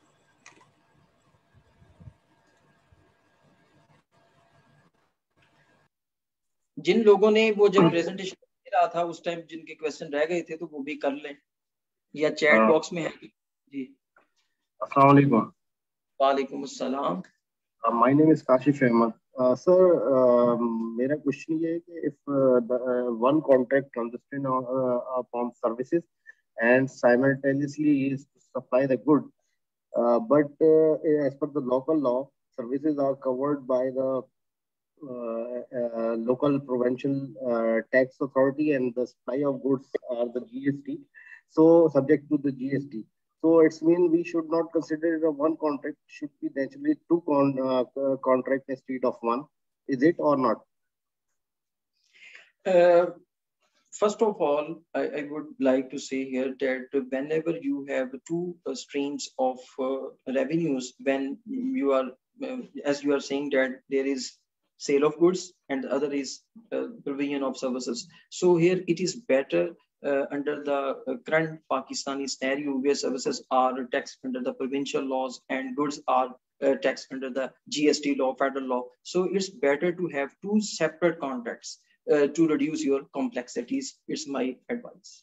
जिन लोगों ने वो जब प्रेजेंटेशन दे रहा था उस टाइम जिनके क्वेश्चन रह गए थे तो वो भी कर लें, या चैट बॉक्स में है। जी अस्सलाम वालेकुम। वालेकुम अस्सलाम। My name is Kashif Ahmed. Sir, मेरा क्वेश्चन ये है कि if one contract consisting upon services and simultaneously is to supply the good, but as per the local law, services are covered by the local provincial tax authority and the supply of goods are the GST, so subject to the GST. So it's mean we should not consider it a one contract, should be naturally two contract instead of one. Is it or not? First of all, I would like to say here that whenever you have two streams of revenues, when you are, as you are saying that there is sale of goods, and the other is provision of services. So here it is better under the current Pakistani scenario, where services are taxed under the provincial laws and goods are taxed under the GST law, federal law. So it's better to have two separate contracts to reduce your complexities. It's my advice.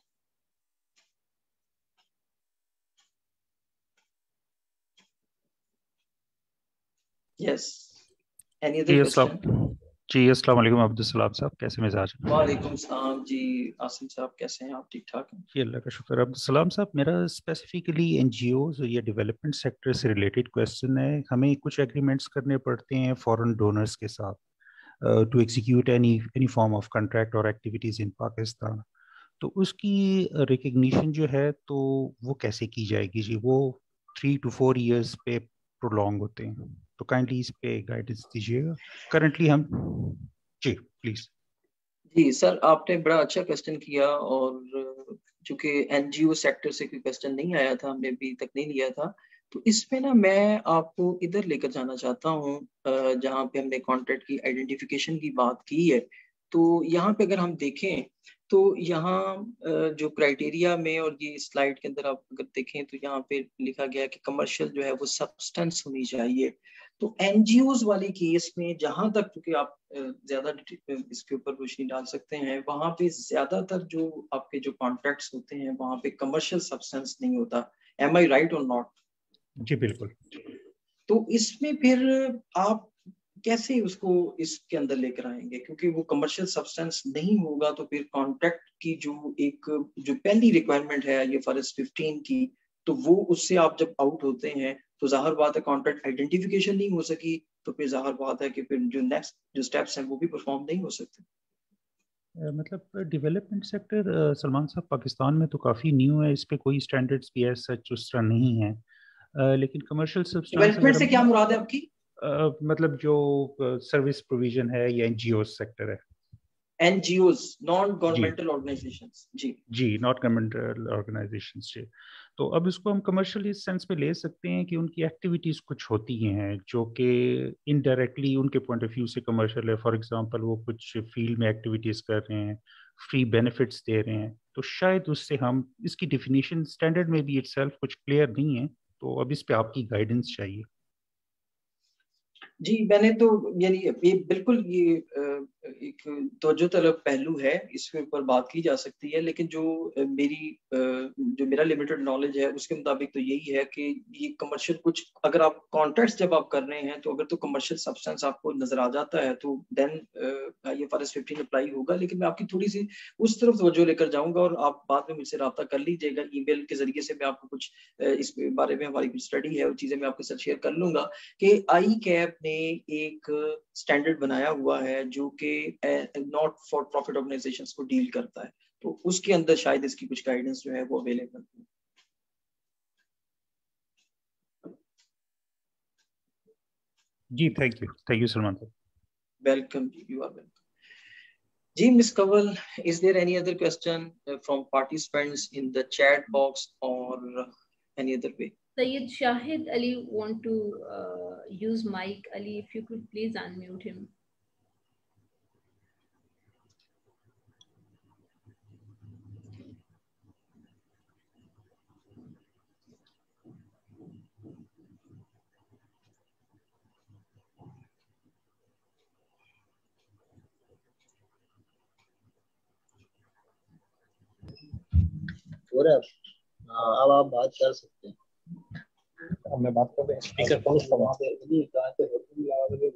Yes. Any other question? जी अस्सलाम वालेकुम अब्दुल सलाम साहब, कैसे मिजाज हैं? वालेकुम सलाम जी आसिम साहब, कैसे हैं आप? ठीक ठाक हैं जी, अल्लाह का शुक्र। अब्दुल सलाम साहब, मेरा स्पेसिफिकली एनजीओज या डेवलपमेंट सेक्टर से रिलेटेड क्वेश्चन है। हमें कुछ एग्रीमेंट्स करने पड़ते हैं फॉरेन डोनर्स के साथ to execute any form of contract or activities in Pakistan. तो उसकी रिकग्निशन जो है तो वो कैसे की जाएगी जी? वो 3 to 4 years पे प्रोलॉन्ग होते हैं, तो काइंडली इस पे गाइडेंस दीजिएगा। करंटली हम जी प्लीज। जी सर, आपने बड़ा अच्छा क्वेश्चन किया, और चूंकि एनजीओ सेक्टर से कोई क्वेश्चन नहीं आया था, हमने अभी तक नहीं लिया था, तो इसमें ना मैं आपको इधर लेकर जाना चाहता हूँ जहाँ पे हमने कॉन्ट्रैक्ट की आइडेंटिफिकेशन की बात की है। तो यहाँ पे अगर हम देखें तो यहाँ जो क्राइटेरिया में और ये स्लाइड के अंदर आप अगर देखें तो यहाँ पे लिखा गया है कि कमर्शियल जो है वो सब्सटेंस होनी चाहिए। तो एनजीओज वाले केस में जहां तक, क्योंकि आप ज्यादा इसके ऊपर रोशनी डाल सकते हैं, वहां पे ज्यादातर जो आपके जो कॉन्ट्रैक्ट्स होते हैं वहां पे कमर्शियल सब्सटेंस नहीं होता। Am I right or not? जी बिल्कुल। तो इसमें फिर आप कैसे उसको इसके अंदर लेकर आएंगे? क्योंकि वो कमर्शियल सब्सटेंस नहीं होगा तो फिर कॉन्ट्रैक्ट की जो पहली रिक्वायरमेंट है ये फॉरेस्ट 15 की, तो वो उससे आप जब आउट होते हैं तो जाहिर बात है कॉन्ट्रैक्ट आइडेंटिफिकेशन नहीं हो सकी, तो फिर जाहिर बात है कि फिर जो नेक्स्ट जो स्टेप्स हैं वो भी परफॉर्म नहीं हो सकते। मतलब डेवलपमेंट सेक्टर सलमान साहब पाकिस्तान में तो काफ़ी न्यू है, इस पे कोई स्टैंडर्ड्स भी एज सच उस तरह नहीं है, लेकिन कमर्शियल सब्सटेंस डेवलपमेंट से क्या मुराद है आपकी? मतलब जो सर्विस प्रोविजन है या एनजीओ सेक्टर है। NGOs, non governmental organisations. जी नॉट गवर्नमेंटल ऑर्गेनाइजेशंस। जी, तो अब इसको हम कमर्शियल इस सेंस में ले सकते हैं कि उनकी एक्टिविटीज़ कुछ होती हैं जो कि इनडायरेक्टली उनके पॉइंट ऑफ व्यू से कमर्शियल है। फॉर एग्जांपल वो कुछ फील्ड में एक्टिविटीज़ कर रहे हैं, फ्री बेनिफिट्स दे रहे हैं, तो शायद उससे हम इसकी डेफिनेशन स्टैंडर्ड में भी इटसेल्फ कुछ क्लियर नहीं है, तो अब इस पे आपकी गाइडेंस चाहिए। जी, मैंने तो यानी ये बिल्कुल ये एक तवज्जो तलब पहलू है, इसके ऊपर बात की जा सकती है, लेकिन जो मेरा लिमिटेड नॉलेज है उसके मुताबिक तो यही है कि ये कमर्शियल कुछ, अगर आप कॉन्ट्रैक्ट्स जब आप कर रहे हैं तो अगर तो कमर्शियल सब्सटेंस आपको नजर आ जाता है तो देन ये फॉरेस्ट 15 अप्लाई होगा। लेकिन मैं आपकी थोड़ी सी उस तरफ तवज्जो लेकर जाऊंगा और आप बाद में मुझसे रब्ता कर लीजिएगा ईमेल के जरिए से। मैं आपको कुछ इस बारे में हमारी कुछ स्टडी है वो चीजें मैं आपके साथ शेयर कर लूंगा कि आई कैप ने एक स्टैंडर्ड बनाया हुआ है जो कि नॉट फॉर प्रॉफिट ऑर्गेनाइजेशंस को डील करता है, तो उसके अंदर शायद इसकी कुछ गाइडेंस जो है वो अवेलेबल है। जी थैंक यू सलमान साहब। वेलकम जी, यू आर वेलकम जी। Miss Kanwal, is there any other question from participants in the chat box or any other way? Sayyid Shahid Ali want to use mic. Ali, if you could please unmute him. अब आप बात कर सकते हैं। अब मैं बात कर रहे हैं स्पीकर कौन सा वहां पे नहीं कहां पे हेडफोन लगा के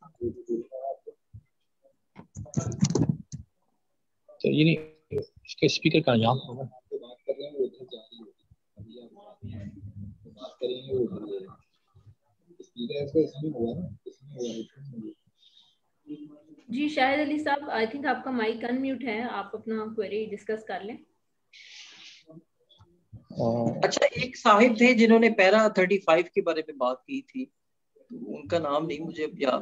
तो ये नहीं इसका स्पीकर कहां यहां होगा। बात कर रहे हैं वो उधर जा रही है, अभी आप बात करेंगे वो उधर जाएगा। स्पीकर इसका इसमें हुआ ना, इसमें हुआ। जी शाहिद अली साहब, आई थिंक आपका माइक अनम्यूट है, आप अपना क्वेरी डिस्कस कर लें। अच्छा, एक साहिब थे जिन्होंने पैरा 35 के बारे में बात की थी, तो उनका नाम नहीं मुझे अब याद,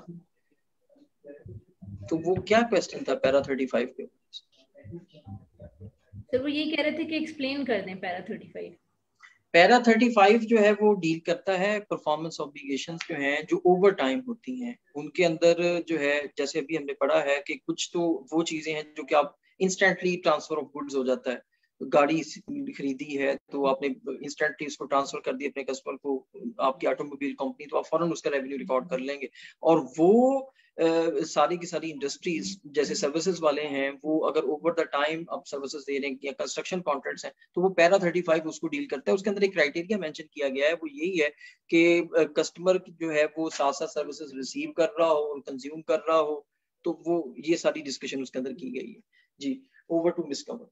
तो वो क्या क्वेश्चन था पैरा 35 पे? सर वो ये कह रहे थे कि एक्सप्लेन कर दें पैरा 35। पैरा 35 जो है वो डील करता है परफॉर्मेंस ऑब्लिगेशंस जो हैं जो ओवर टाइम होती हैं, उनके अंदर जो है जैसे अभी हमने पढ़ा है कि कुछ तो वो चीजें हैं जो कि आप इंस्टेंटली ट्रांसफर ऑफ गुड्स हो जाता है, गाड़ी खरीदी है तो आपने इंस्टेंटली उसको ट्रांसफर कर दी अपने कस्टमर को, आपकी ऑटोमोबाइल कंपनी, तो आप फौरन उसका रेवेन्यू रिकॉर्ड कर लेंगे। और वो सारी की सारी इंडस्ट्रीज जैसे सर्विसेज वाले हैं वो अगर ओवर द टाइम अब सर्विसेज दे रहे हैं या कंस्ट्रक्शन कॉन्ट्रैक्ट्स हैं तो वो पैरा 35 उसको डील करता है। उसके अंदर एक क्राइटेरिया मेंशन किया गया है, वो यही है कि कस्टमर जो है वो साथ साथ सर्विसेज रिसीव कर रहा हो और कंज्यूम कर रहा हो, तो वो ये सारी डिस्कशन उसके अंदर की गई है। जी, over to miss Kanwar.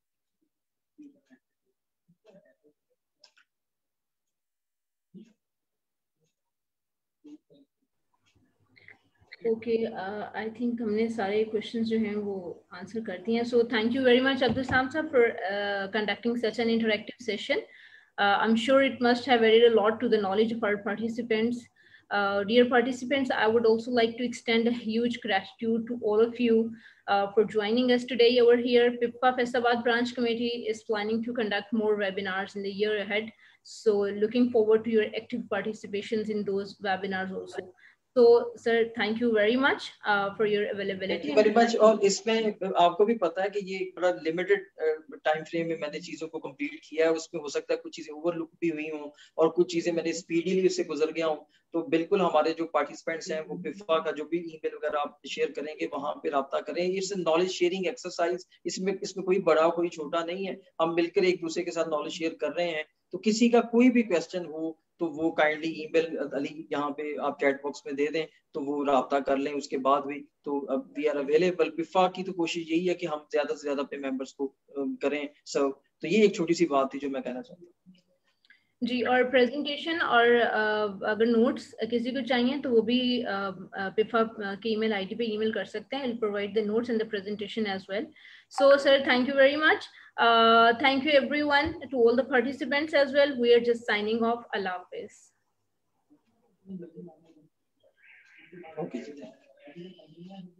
Okay, I think हमने सारे क्वेश्चंस जो हैं वो आंसर कर दिए हैं। So thank you very much Abdul Salam साहब for conducting such an interactive session. I'm sure it must have added a lot to the knowledge of our participants. Dear participants, I would also like to extend a huge gratitude to all of you for joining us today over here. PIPFA Faisabad Branch Committee is planning to conduct more webinars in the year ahead. So looking forward to your active participations in those webinars also. So, sir, thank you very much for your availability. Thank you very much. और इसमें आपको भी पता है कि ये बड़ा लिमिटेड टाइम फ्रेम में मैंने चीजों को कंप्लीट किया है, उसमें हो सकता है कुछ चीजें ओवरलुक भी हुई हों और कुछ चीजें मैंने स्पीडीली उससे गुजर गया हूँ। तो बिल्कुल हमारे जो पार्टिसिपेंट्स हैं वो पिफा का जो भी ईमेल वगैरह आप शेयर करेंगे वहां पे राब्ता करें। इट्स नॉलेज शेयरिंग एक्सरसाइज, इसमें कोई बड़ा कोई छोटा नहीं है, हम मिलकर एक दूसरे के साथ नॉलेज शेयर कर रहे हैं। तो किसी का कोई भी क्वेश्चन हो तो वो काइंडली ईमेल अली यहाँ पे आप चैट बॉक्स में दे दें तो वो राब्ता कर लें। उसके बाद भी तो अब वी आर अवेलेबल। पिफा की तो कोशिश यही है कि हम ज्यादा से ज्यादा अपने मेंबर्स को करें सर्व। तो ये एक छोटी सी बात थी जो मैं कहना चाहता हूँ जी। और प्रेजेंटेशन और अगर नोट्स किसी को चाहिए तो वो भी पिफा की ईमेल आईडी पे ईमेल कर सकते हैं. I'll provide the notes and the presentation as well. So sir, thank you very much. Thank you everyone, to all the participants as well. We are just signing off. Allah Hafiz. Okay.